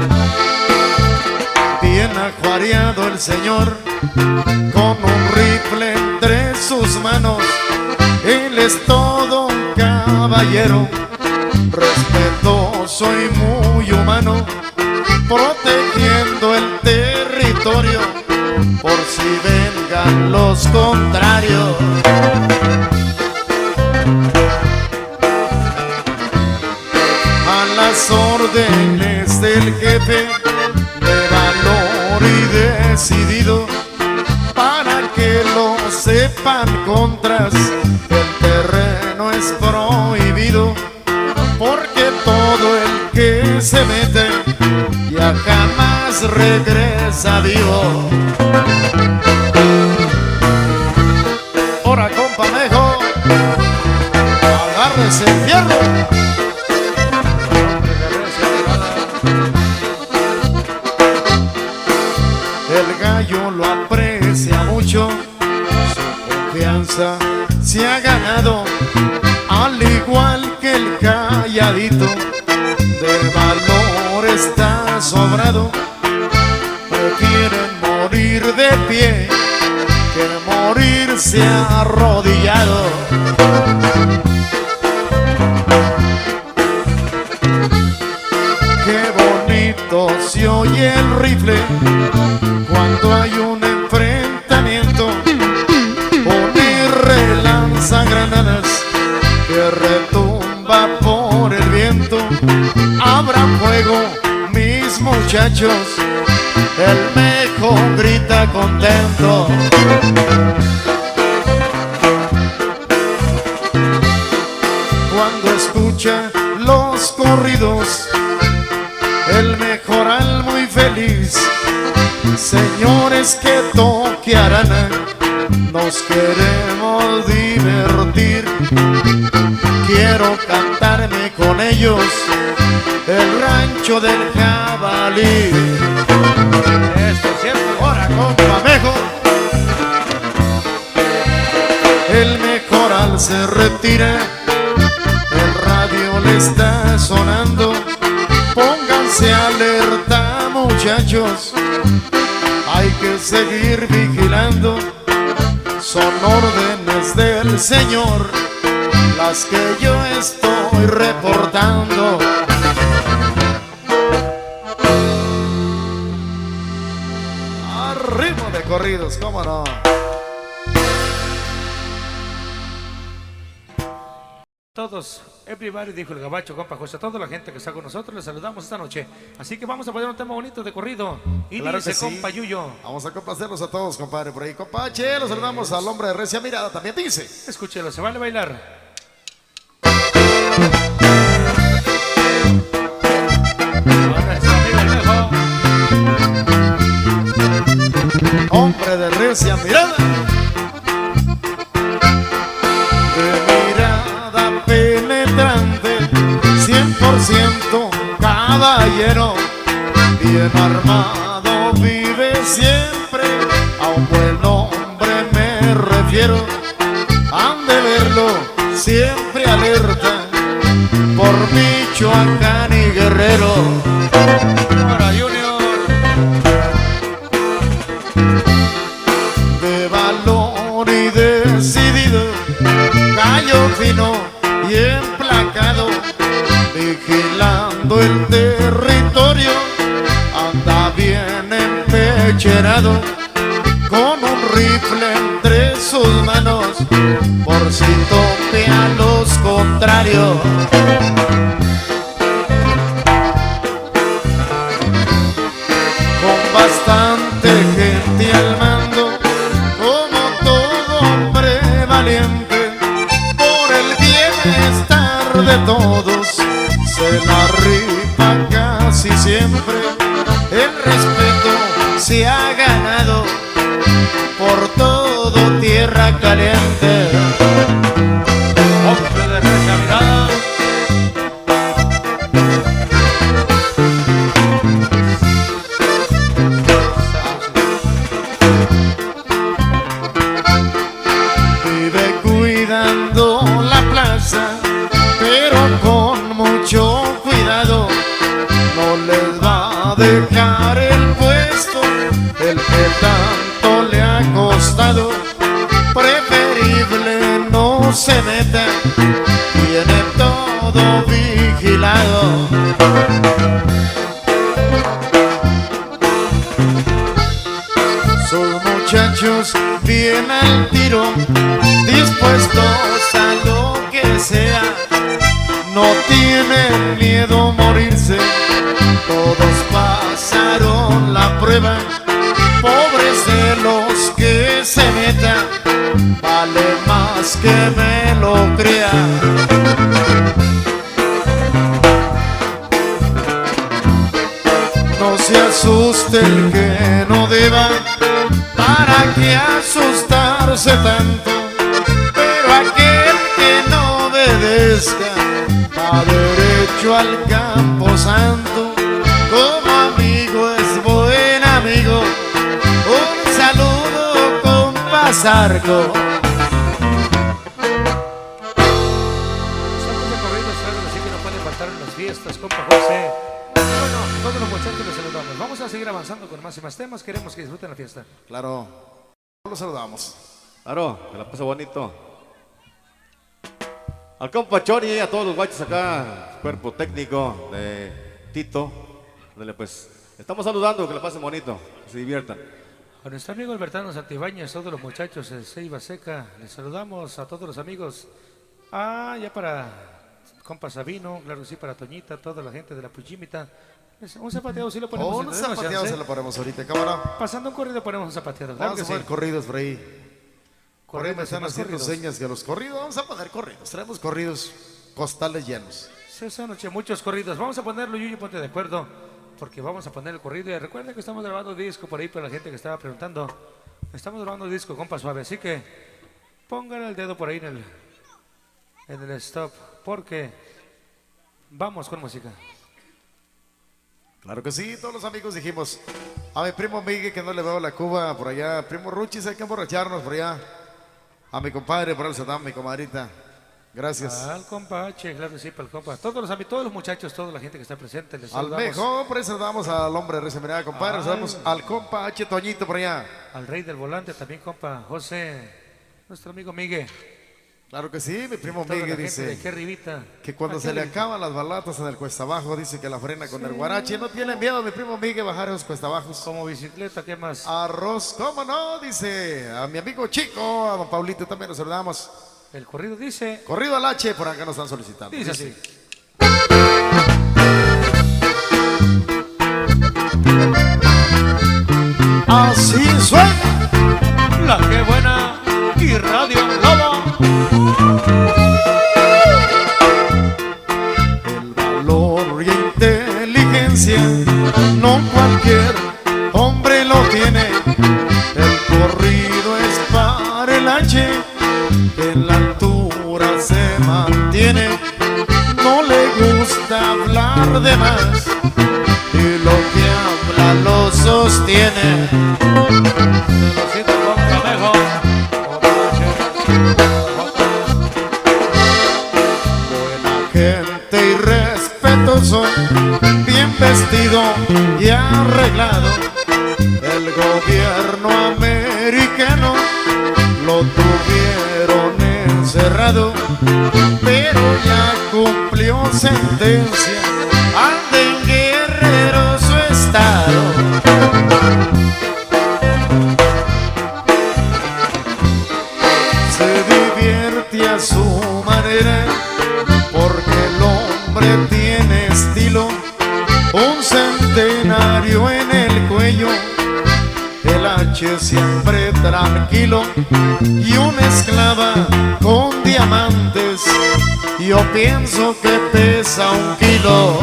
Bien ajuareado el señor, con un rifle entre sus manos. Él es todo un caballero, respetuoso y muy humano, protegiendo el territorio por si vengan los contrarios. A las órdenes del jefe de valor y decidido, para que lo sepan contras, el terreno es prohibido, porque todo el que se mete ya jamás regresa vivo. Ahora, compa Mejo, agárrese el fierro. El gallo lo aprecia mucho, su confianza se ha ganado, al igual que el calladito, de valor está sobrado. Prefieren morir de pie que morirse arrodillado. Qué bonito se oye el rifle cuando hay un enfrentamiento, unir lanzagranadas que retumba por el viento. Habrá fuego, mis muchachos, el Mejo grita contento. Cuando escucha los corridos, el Mejoral muy feliz. Señores que toque arana, nos queremos divertir. Quiero cantarme con ellos el rancho del jabalí. Esto es cierto. Ahora, compa Mejo, el Mejoral se retira, el radio le está sonando. Pónganse alerta, muchachos, hay que seguir vigilando. Son órdenes del Señor las que yo estoy reportando. A ritmo de corridos, cómo no. Todos, everybody, dijo el gabacho, compa José, a toda la gente que está con nosotros, les saludamos esta noche. Así que vamos a poner un tema bonito de corrido. Y Claro dice, que sí. compa Yuyo. Vamos a complacerlos a todos, compadre, por ahí. Compa H, los saludamos al hombre de recia mirada, también dice. Escúchelo, se vale bailar. Ahora es su amigo el viejo. Hombre de recia mirada. De mirada penetrante, 100% caballero, bien armado vive siempre, a un buen hombre me refiero, han de verlo siempre alerta, por Michoacán y Guerrero. Ahora, Junior. De valor y decidido, gallo fino y emplacado, vigilando el territorio, anda bien empecherado, con un rifle entre sus manos, por si tope a los contrarios. Con bastante gente al mando, como todo hombre valiente, por el bienestar de todos, se la rifa casi siempre. El respeto se ha ganado por todo tierra caliente. Hombre de recia mirada. Vive cuidando la plaza, pero con mucho cuidado, no les va a dejar el puesto, el que tanto le ha costado. Preferible no se meta, tiene todo vigilado. Sus muchachos bien al tiro, dispuestos a lo que sea, no tienen miedo a morirse, todos pasaron la prueba. Pobres de los que se metan, vale más que me lo crea. No se asuste el que no deba, para que asustarse tanto, pero aquel que no obedezca va derecho al campo santo. Como amigo es buen amigo, un saludo compa Zarco. Estamos de corrido, así que no pueden faltar en las fiestas, compa José. Bueno, todos los muchachos les saludamos. Vamos a seguir avanzando con más y más temas. Queremos que disfruten la fiesta. Claro, los saludamos. Claro, que la pase bonito. Al compa Chori y a todos los guachos acá, cuerpo técnico de Tito. Dale, pues, estamos saludando, que la pasen bonito, que se diviertan. A nuestro amigo Albertano Santibáñez, todos los muchachos de Ceiba Seca, les saludamos a todos los amigos. Ya para compa Sabino, claro que sí, para Toñita, toda la gente de la Puchimita. Un zapateado sí lo ponemos. Un zapateado se lo ponemos ahorita, cámara. Pasando un corrido ponemos un zapateado. Claro Vamos a que poner sí. corridos por ahí. Por ahí me Corridos y están más haciendo corridos. señas que los corridos, vamos a poner corridos. Traemos corridos costales llenos. Sí, esa noche muchos corridos. Vamos a ponerlo, Yuyo, ponte de acuerdo, porque vamos a poner el corrido. Y recuerden que estamos grabando disco por ahí, para la gente que estaba preguntando. Estamos grabando disco, compa suave, así que pongan el dedo por ahí en el stop, porque vamos con música. Claro que sí, todos los amigos dijimos, a mi primo Miguel que no le veo la cuba por allá, primo Ruchis, hay que emborracharnos por allá, a mi compadre por el Saddam, mi comadrita, gracias. Al compa H, claro que sí, para el compa. Todos los muchachos, toda la gente que está presente, les Al saludamos. mejor, por eso saludamos al hombre de Reza Mirada, compadre, saludamos al compa H Toñito por allá. Al rey del volante también, compa José, nuestro amigo Miguel. Claro que sí, mi primo Toda la Miguel gente dice de aquí arribita. que cuando Aquí se le arribita. acaban las balatas en el cuesta abajo, dice que la frena con el guarache. No tiene miedo mi primo Miguel bajar esos cuesta abajos. Como bicicleta, ¿qué más? Arroz, ¿cómo no? Dice a mi amigo Chico, a don Paulito también nos saludamos. El corrido dice. Corrido al H, por acá nos están solicitando. Dice así. Así suena. La que buena y Radio Lobo. El valor y inteligencia no cualquier hombre lo tiene. El corrido es para el H, que en la altura se mantiene. No le gusta hablar de más y lo que habla lo sostiene. Rosita con Camejo. Buena gente y respetuoso, bien vestido y arreglado. El gobierno americano lo tuvieron encerrado, pero ya cumplió sentencia. Anda en Guerrero su estado. Se divierte a su manera, porque el hombre tiene estilo. Un centenario en el cuello, el H siempre tranquilo, y una esclava con diamantes, yo pienso que pesa 1 kilo.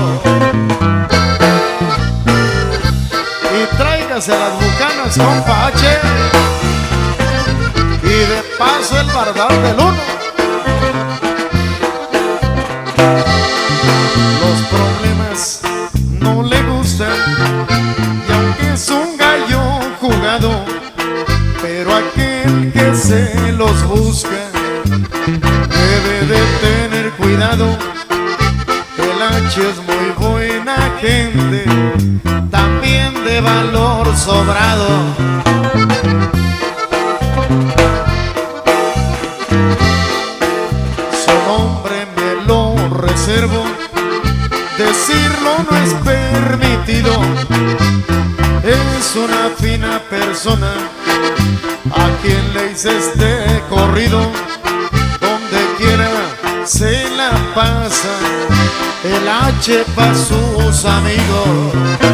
Y tráigase las bucanas, compa H, y de paso el bardal del 1. Los problemas no le gustan, y aunque es un gallo jugado, pero aquel que se los busca debe de tener cuidado. El H es muy buena gente, también de valor sobrado. Su nombre me lo reservo, decirlo no es permitido. Es una fina persona a quien le hice este corrido. Donde quiera se la pasa, el H pa' sus amigos.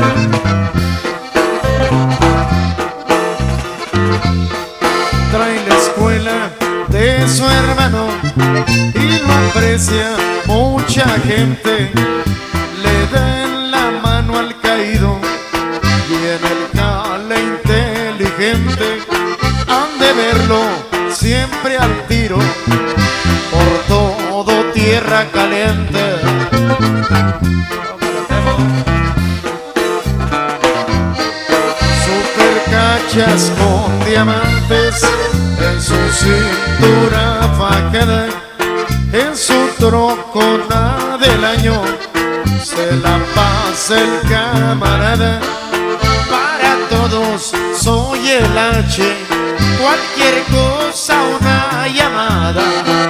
Trae la escuela de su hermano y lo aprecia mucha gente. Le den la mano al caído y en el jale inteligente han de verlo siempre al tiro por todo tierra caliente. Super cachas con diamantes en su cintura fajada, en su trocona del año se la pasa el camarada. Para todos soy el H, cualquier cosa una llamada.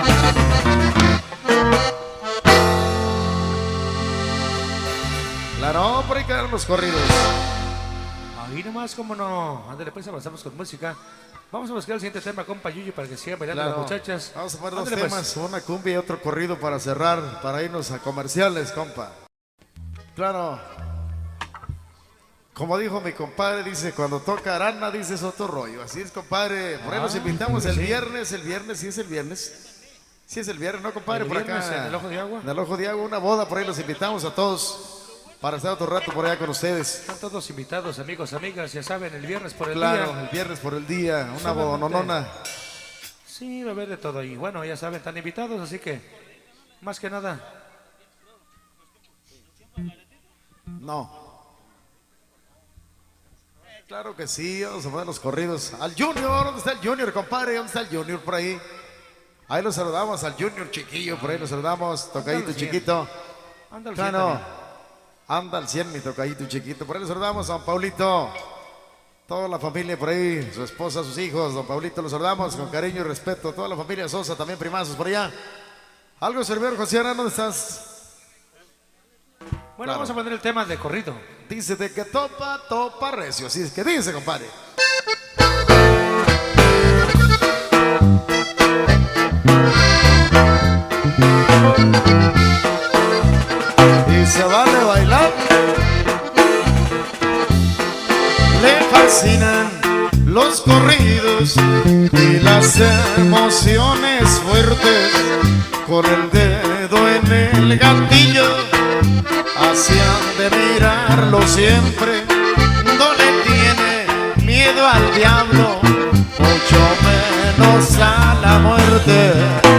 Claro, por ahí quedaron los corridos. Ahí nomás, como no. Ándale, pues avanzamos con música. Vamos a buscar el siguiente tema, compa Yuyu, para que sigan bailando Claro. las muchachas. Vamos a poner 2 Ándale, pues. temas, una cumbia y otro corrido para cerrar, para irnos a comerciales, compa. Claro. Como dijo mi compadre, dice, cuando toca Arana, dice, es otro rollo. Así es, compadre. Por ahí nos invitamos el sí. viernes, sí es el viernes. Sí es el viernes, ¿no, compadre? El Por viernes acá. en el Ojo de Agua. En el Ojo de Agua, una boda, por ahí los invitamos a todos para estar otro rato por allá con ustedes. Están todos invitados, amigos, amigas, ya saben, el viernes por el Claro, día. el viernes por el día, una Solamente- bodononona. Sí, va a haber de todo. Y bueno, ya saben, están invitados, así que, más que nada, No. Claro que sí, vamos a poner los corridos. Al Junior, ¿dónde está el Junior, compadre? ¿Dónde está el Junior por ahí? Ahí lo saludamos al Junior chiquillo, por ahí lo saludamos, tocadito Anda al 100. chiquito. anda al Claro, frente, anda al 100 mi tocadito chiquito, por ahí lo saludamos a don Paulito. toda la familia por ahí, su esposa, sus hijos, don Pablito, los saludamos con cariño y respeto. Toda la familia Sosa, también primazos por allá. Algo, servidor José Arana, ¿dónde estás? Bueno, Claro. vamos a poner el tema de corrido. Dice de que topa, topa recio. Así es que dice, compadre. Y se vale bailar. Le fascinan los corridos y las emociones fuertes. Con el dedo en el gatillo, así han de mirarlo siempre. No le tiene miedo al diablo, mucho menos a la muerte.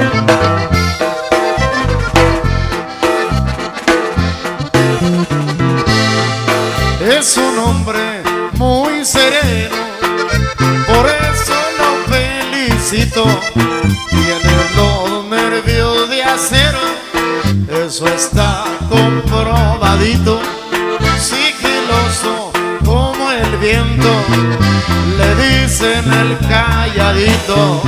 Es un hombre muy sereno, por eso lo felicito. Tiene los nervios de acero, eso está comprobadito. Sigiloso como el viento, le dicen el calladito.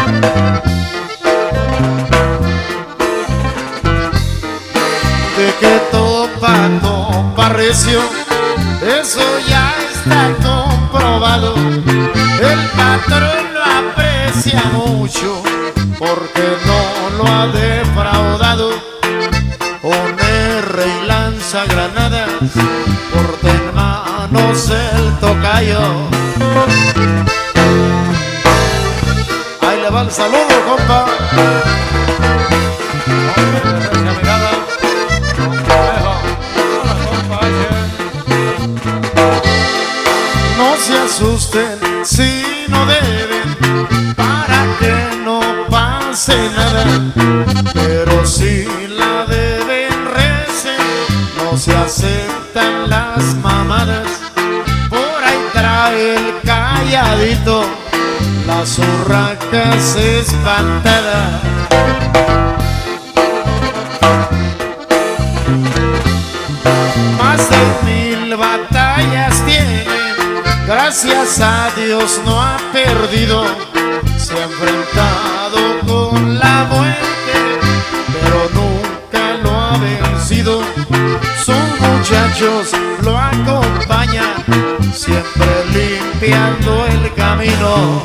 De que topa, topa recio, eso ya está comprobado. El patrón lo aprecia mucho porque no lo ha defraudado. Un R y lanza granadas, porta en manos el tocayo. Ahí le va el saludo, compa. No se asusten si no deben, para que no pase nada. Pero si la deben, recen, no se aceptan las mamadas. Por ahí trae el calladito las urracas espantadas. Más de 1000 batallas tiene, gracias a Dios no ha perdido. Se ha enfrentado con la muerte, pero nunca lo ha vencido. Sus muchachos lo acompañan, siempre limpiando el camino.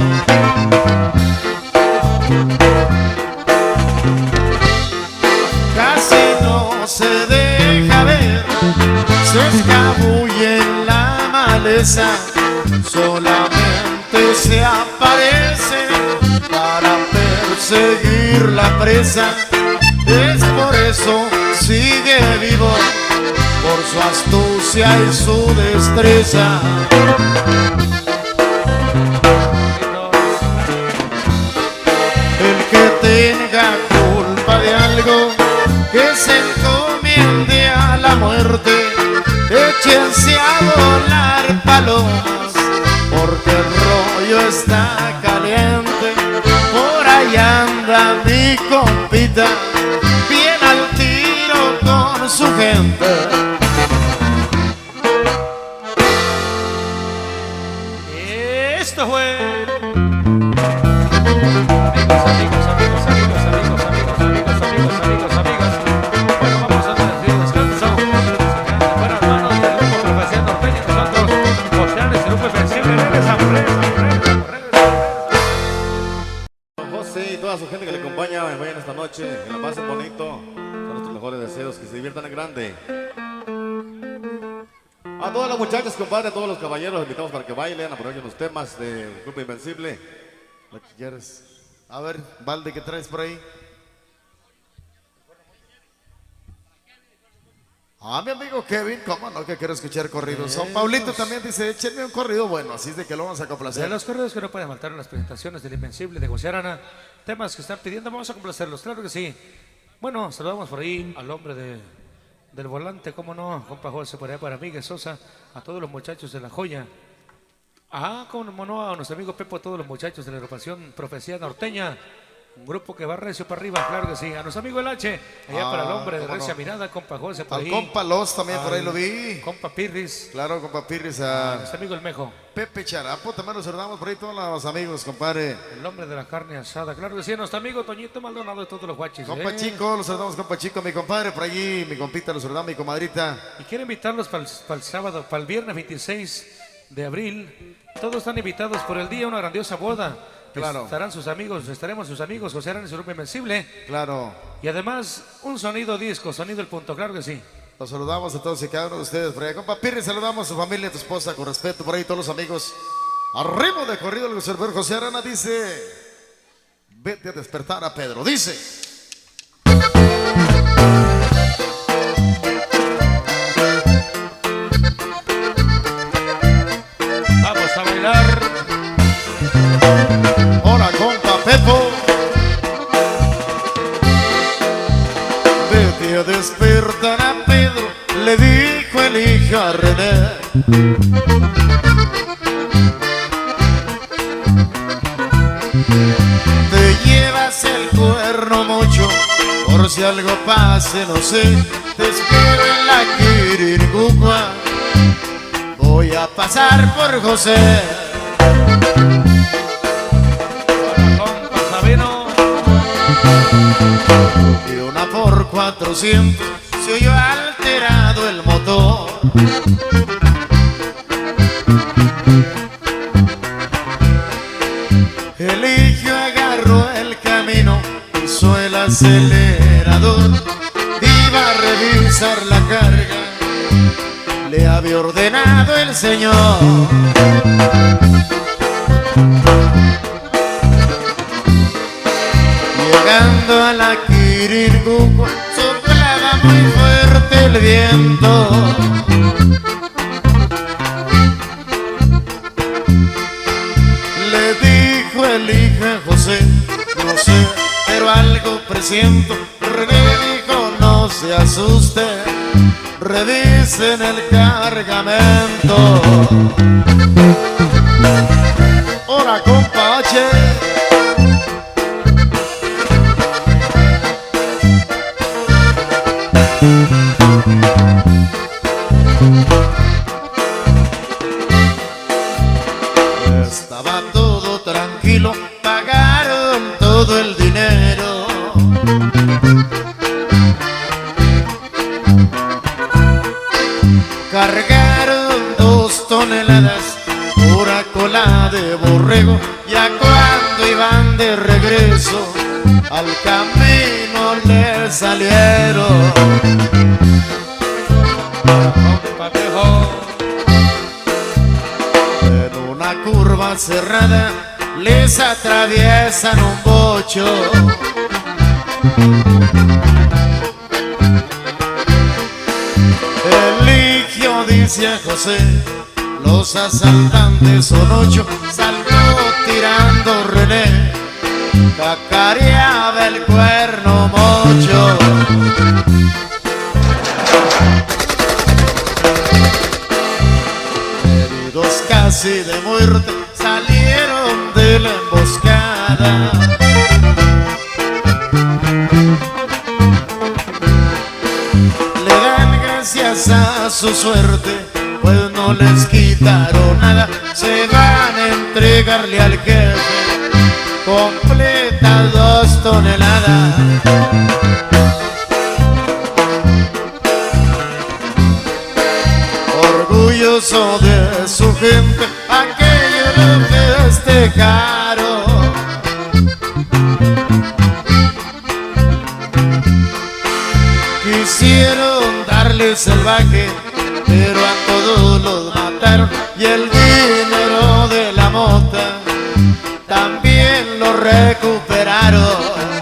Casi no se deja ver, se escabulle en la maleza, solamente se aparece para perseguir la presa. Es por eso sigue vivo, por su astucia y su destreza. El que tenga culpa de algo, que se encomiende a la muerte. Échense a volar palomas, porque el rollo está caliente. Por ahí anda mi compita, bien al tiro con su gente. Esto fue. Bueno, vamos a decir descanso. Bueno, hermanos del grupo Profesión Norteña, nosotros, Oceanes, el grupo Invencible, regresa. José y toda su gente que le acompaña, vayan esta noche, que la pasen bonito, son nuestros mejores deseos, que se diviertan en grande. A todas las muchachas, compadre, a todos los caballeros, los invitamos para que bailen, aprovechen los temas del Grupo Invencible. Lo que quieres. A ver, Valde, ¿qué traes por ahí? Ah, mi amigo Kevin, cómo no, que quiero escuchar corridos. Son Pablito también dice, échenme un corrido bueno, así es de que lo vamos a De complacer. los correos que no pueden faltar en las presentaciones del Invencible de José Arana, temas que están pidiendo, vamos a complacerlos, claro que sí. Bueno, saludamos por ahí al hombre del volante, cómo no, compa José, por allá para Miguel Sosa, a todos los muchachos de La Joya. Cómo no, a nuestro amigo Pepo, a todos los muchachos de la agrupación Profecía Norteña, Un grupo que va recio para arriba, claro que sí. A nuestro amigo El H, allá para el hombre de cómo recia no. mirada, compa José por Al ahí. compa Los también por ahí lo vi. Compa Pirris. Claro, compa Pirris. A A nuestro amigo El Mejo. Pepe Charapo también los saludamos por ahí todos los amigos, compadre. El hombre de la carne asada, claro que sí. A nuestro amigo Toñito Maldonado de todos los guachis. Compa Chico, los saludamos, compa Chico, mi compadre por allí, mi compita, los saludamos, mi comadrita. Y quiero invitarlos para el sábado, para el viernes 26 de abril. Todos están invitados por el día, una grandiosa boda. Claro. Estarán sus amigos, estaremos sus amigos, José Arán y su grupo Invencible. Claro. Y además, un sonido disco, sonido El Punto, claro que sí. Los saludamos a todos y cada uno de ustedes por allá. Compa Pirri, saludamos a su familia, a tu esposa, con respeto por ahí, todos los amigos. Arriba de corrido el servidor José Arana dice: vete a despertar a Pedro, dice. Vamos a bailar. Hola, compa Pepo. Vete a despertar a Pedro, le dijo el hijo a René. Te llevas el cuerno mucho, por si algo pase, no sé. Te espero en la Quirircucua, voy a pasar por José. Compa Sabino. Y una por 400 se oyó alterado el motor. El hijo agarró el camino, pisó el acelerador, iba a revisar la carga, le había ordenado el señor. Llegando a la Quirircucua, soplaba muy fuerte el viento. Le dijo el hijo a José: no sé, pero algo presiento. René dijo: no se asuste, revisen el cargamento. Hola, compa H. Estaba todo tranquilo, pagaron todo el dinero. Cargaron 2 toneladas, pura cola de borrego. Ya cuando iban de regreso, al camino le salieron. Compa Viejo. En una curva cerrada les atraviesan un bocho. Eligio dice a José: los asaltantes son 8. Saltó tirando René, cacareaba el cuerno mocho. Heridos casi de muerte salieron de la emboscada. Le dan gracias a su suerte, pues no les quitaron nada. Se van a entregarle al jefe completa 2 toneladas. Orgulloso de su gente, aquello lo festejaron. Quisieron darle salvaje, pero a todos los mataron. Y el dinero de la mota también lo recuperaron.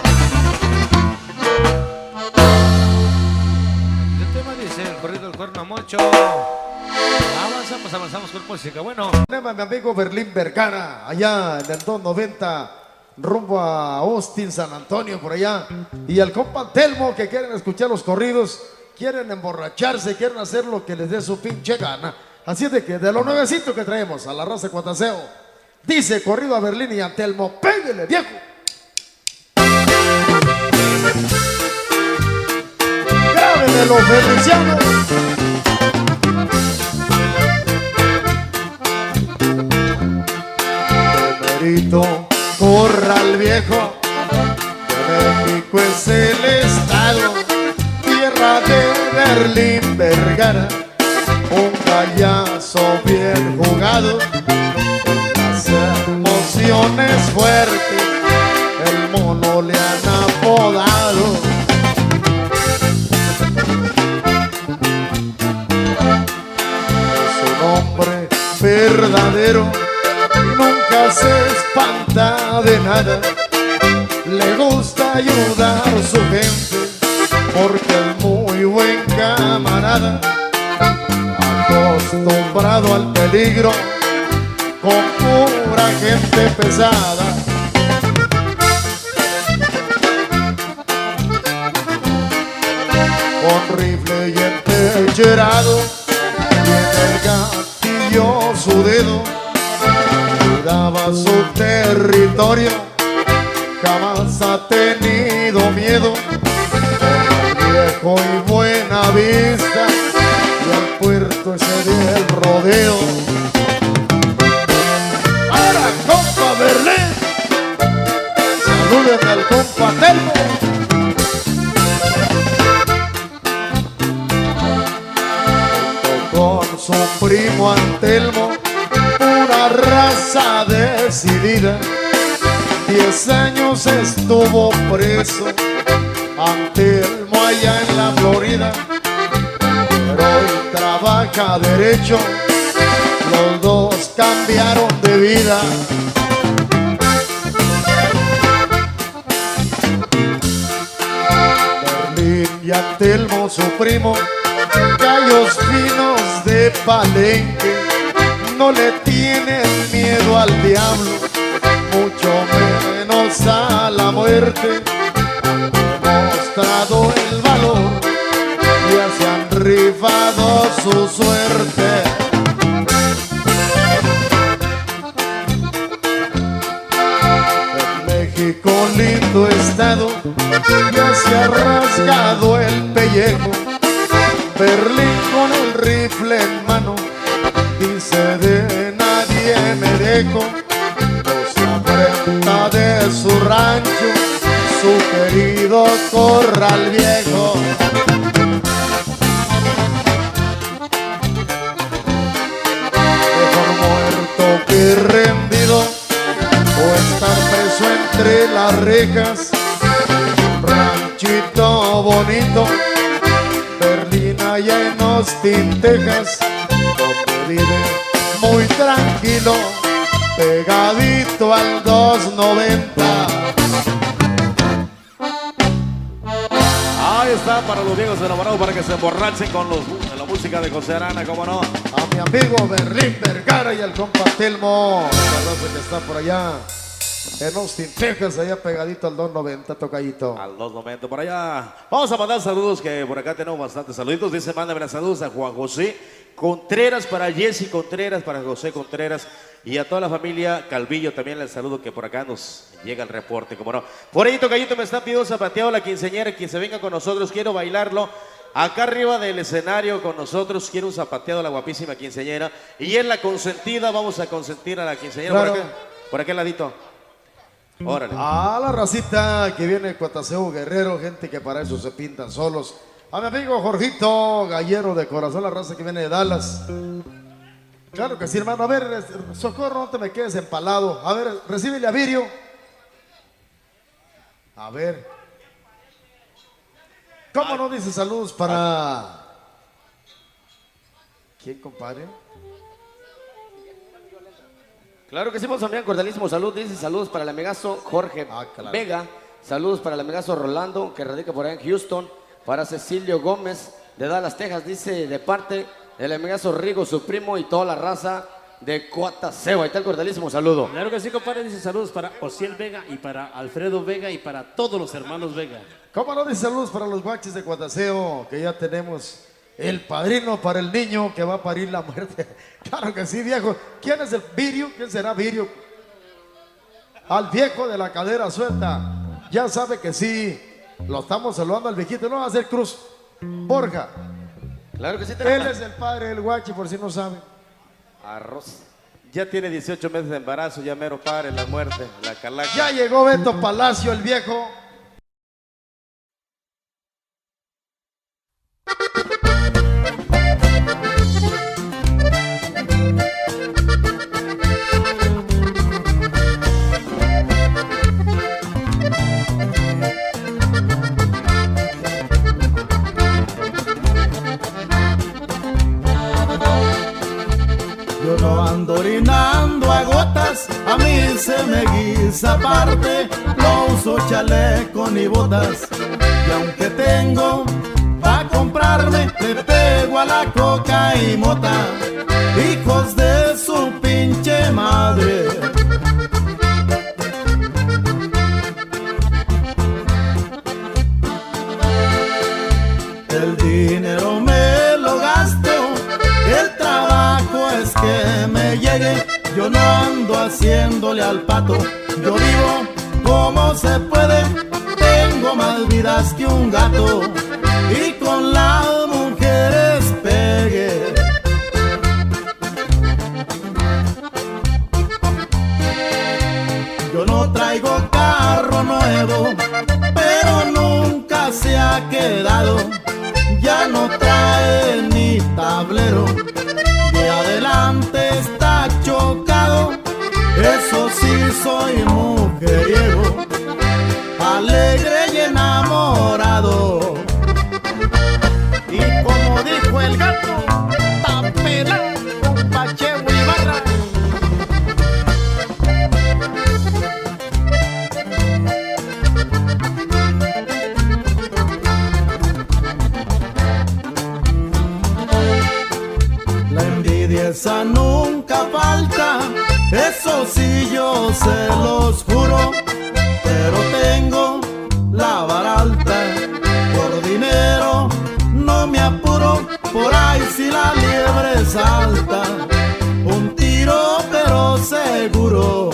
El tema dice el corrido del cuerno mocho. Avanzamos con música. Bueno, Mi amigo Berlín Vergara, allá en el 290, rumbo a Austin, San Antonio, por allá. Y el compa Telmo, que quieren escuchar los corridos, quieren emborracharse, quieren hacer lo que les dé su pinche gana. Así es de que de lo nuevecito que traemos a la raza Cuataseo, dice corrido a Berlín y a Telmo: pégale, viejo. De los felicianos. Merito Corral Viejo, de México es el estado, tierra de Berlín Vergara, un payaso bien jugado, las emociones fuertes, el mono le han apodado. Hombre verdadero, nunca se espanta de nada, le gusta ayudar a su gente, porque es muy buen camarada, acostumbrado al peligro, con pura gente pesada. Con rifle y empecherado, el gatillo su dedo, cuidaba su territorio, jamás ha tenido miedo, viejo y buena vista, y al puerto ese del rodeo. Ahora compa Berlín, salúdenme al compa Telmo. Con su primo Antelmo, una raza decidida, 10 años estuvo preso Antelmo allá en la Florida, pero hoy trabaja derecho, los dos cambiaron de vida. Berlín y Antelmo, su primo, gallos finos de Palenque, no le tienen miedo al diablo, mucho menos a la muerte. Han mostrado el valor, ya se han rifado su suerte. En México, lindo estado, ya se ha rasgado el pellejo. Berlín con el rifle en mano, dice de nadie me dejo, no se afrenta de su rancho, su querido Corral Viejo. Mejor muerto que rendido, o estar preso entre las rejas, un ranchito bonito, Berlín allá en Austin, Texas, donde vive muy tranquilo, pegadito al 290. Ahí está para los viejos enamorados, para que se emborrachen con la música de José Arana, cómo no. A mi amigo Berlín Vergara y al compa Telmo, la raza que está por allá en Austin, Texas, allá pegadito al 290, tocayito. Al 290 por allá. Vamos a mandar saludos, que por acá tenemos bastantes saluditos. Dice, mándame saludos a Juan José Contreras, para Jessy Contreras, para José Contreras y a toda la familia Calvillo. También les saludo, que por acá nos llega el reporte, como no. Por ahí, tocayito, me están pidiendo zapateado la quinceañera, quien se venga con nosotros, quiero bailarlo acá arriba del escenario con nosotros. Quiero un zapateado a la guapísima quinceañera, y en la consentida vamos a consentir a la quinceañera. Claro. Por aquel ladito. Órale. A la racita que viene de Cuataseo Guerrero, gente que para eso se pintan solos. A mi amigo Jorgito Gallero, de corazón, la raza que viene de Dallas. Claro que sí, hermano. A ver, Socorro, no te me quedes empalado. A ver, recíbele a Virio. A ver. ¿Cómo no dice saludos para... ¿Quién, compadre? Claro que sí, vamos a enviar un cordialísimo salud. Dice saludos para el amigazo Jorge claro. Vega. Saludos para el amigazo Rolando, que radica por ahí en Houston. Para Cecilio Gómez de Dallas, Texas. Dice de parte del amigazo Rigo, su primo, y toda la raza de Cuataseo. Ahí está el cordialísimo saludo. Claro que sí, compadre. Dice saludos para Osiel Vega y para Alfredo Vega y para todos los hermanos Vega. ¿Cómo no dice saludos para los guaches de Cuataseo? Que ya tenemos el padrino para el niño que va a parir la muerte. Claro que sí, viejo. ¿Quién es el Virio? ¿Quién será Virio? Al viejo de la cadera suelta. Ya sabe que sí. Lo estamos saludando al viejito, no va a hacer cruz. Borja. Claro que sí. Él es el padre del guachi, por si no saben. Arroz. Ya tiene 18 meses de embarazo, ya mero padre, la muerte, la calaca. Ya llegó Beto Palacio, el viejo. Yo no ando orinando a gotas, a mí se me guisa aparte. No uso chaleco ni botas, y aunque tengo pa' comprarme, le pego a la coca y mota. Hijos de su pinche madre. El dinero me lo gasto, el trabajo es que me llegue. Yo no ando haciéndole al pato, yo vivo como se puede. Tengo más vidas que un gato y con las mujeres pegue. Yo no traigo carro nuevo, pero nunca se ha quedado. Ya no trae ni tablero, de adelante está chocado. Eso sí, soy mujeriego, alegre y enamorado. Y como dijo el gato, papelán con Pacheco y Barra. La envidia esa nunca falta, eso sí yo se los juro. Pero tengo la vara alta, por dinero no me apuro. Por ahí si la liebre salta, un tiro pero seguro.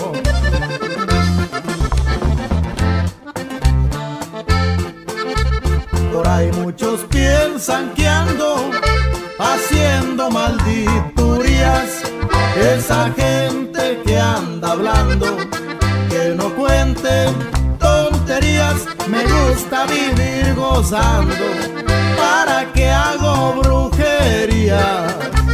Por ahí muchos piensan que ando haciendo malditurías. Esa gente que anda hablando, que no cuente tonterías. Me gusta vivir gozando, ¿para qué hago brujerías?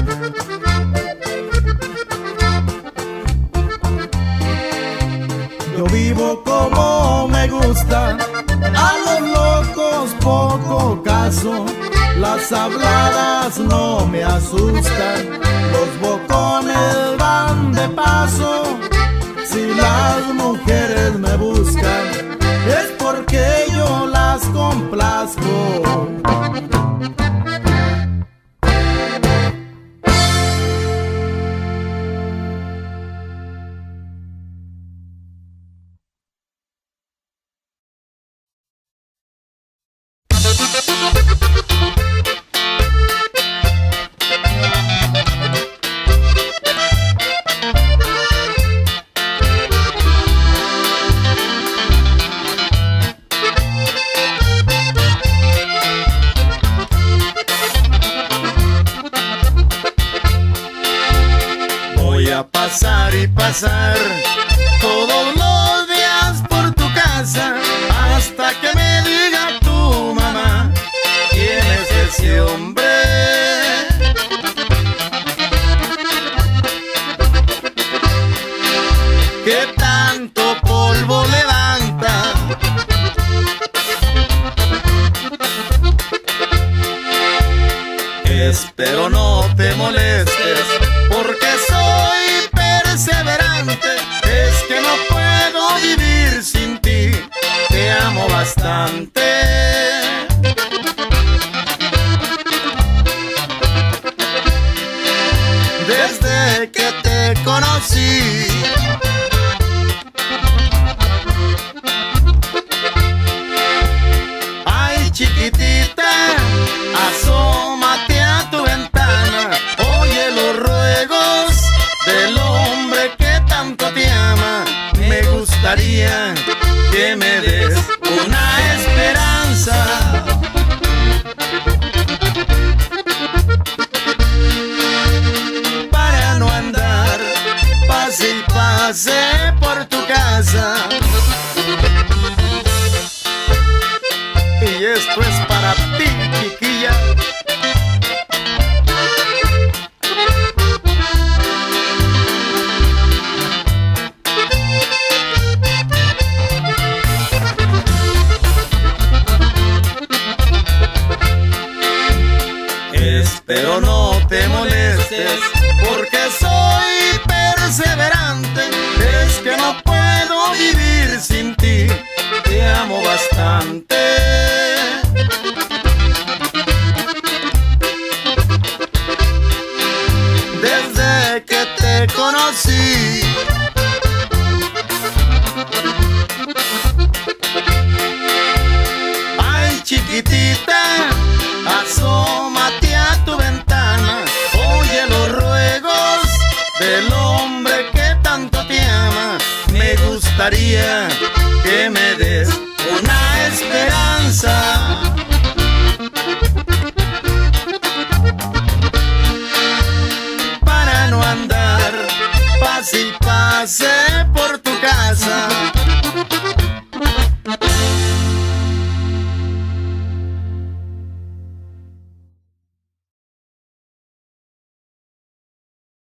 Yo vivo como me gusta, a los locos poco caso. Las habladas no me asustan, los bocones van de paso. Si las mujeres me buscan, es porque yo las complazco. Voy a pasar y pasar todos los días por tu casa, hasta que me diga tu mamá quién es ese hombre. Que tanto polvo levanta. Espero no te molestes, porque soy perseverante. Es que no puedo vivir sin ti, te amo bastante. Desde que te conocí, ay chiquitita, asómate a tu ventana. Oye los ruegos del hombre que tanto te ama. Me gustaría que me des una esperanza. Espero no te molestes, porque soy perseverante. Es que no puedo vivir sin ti, te amo bastante.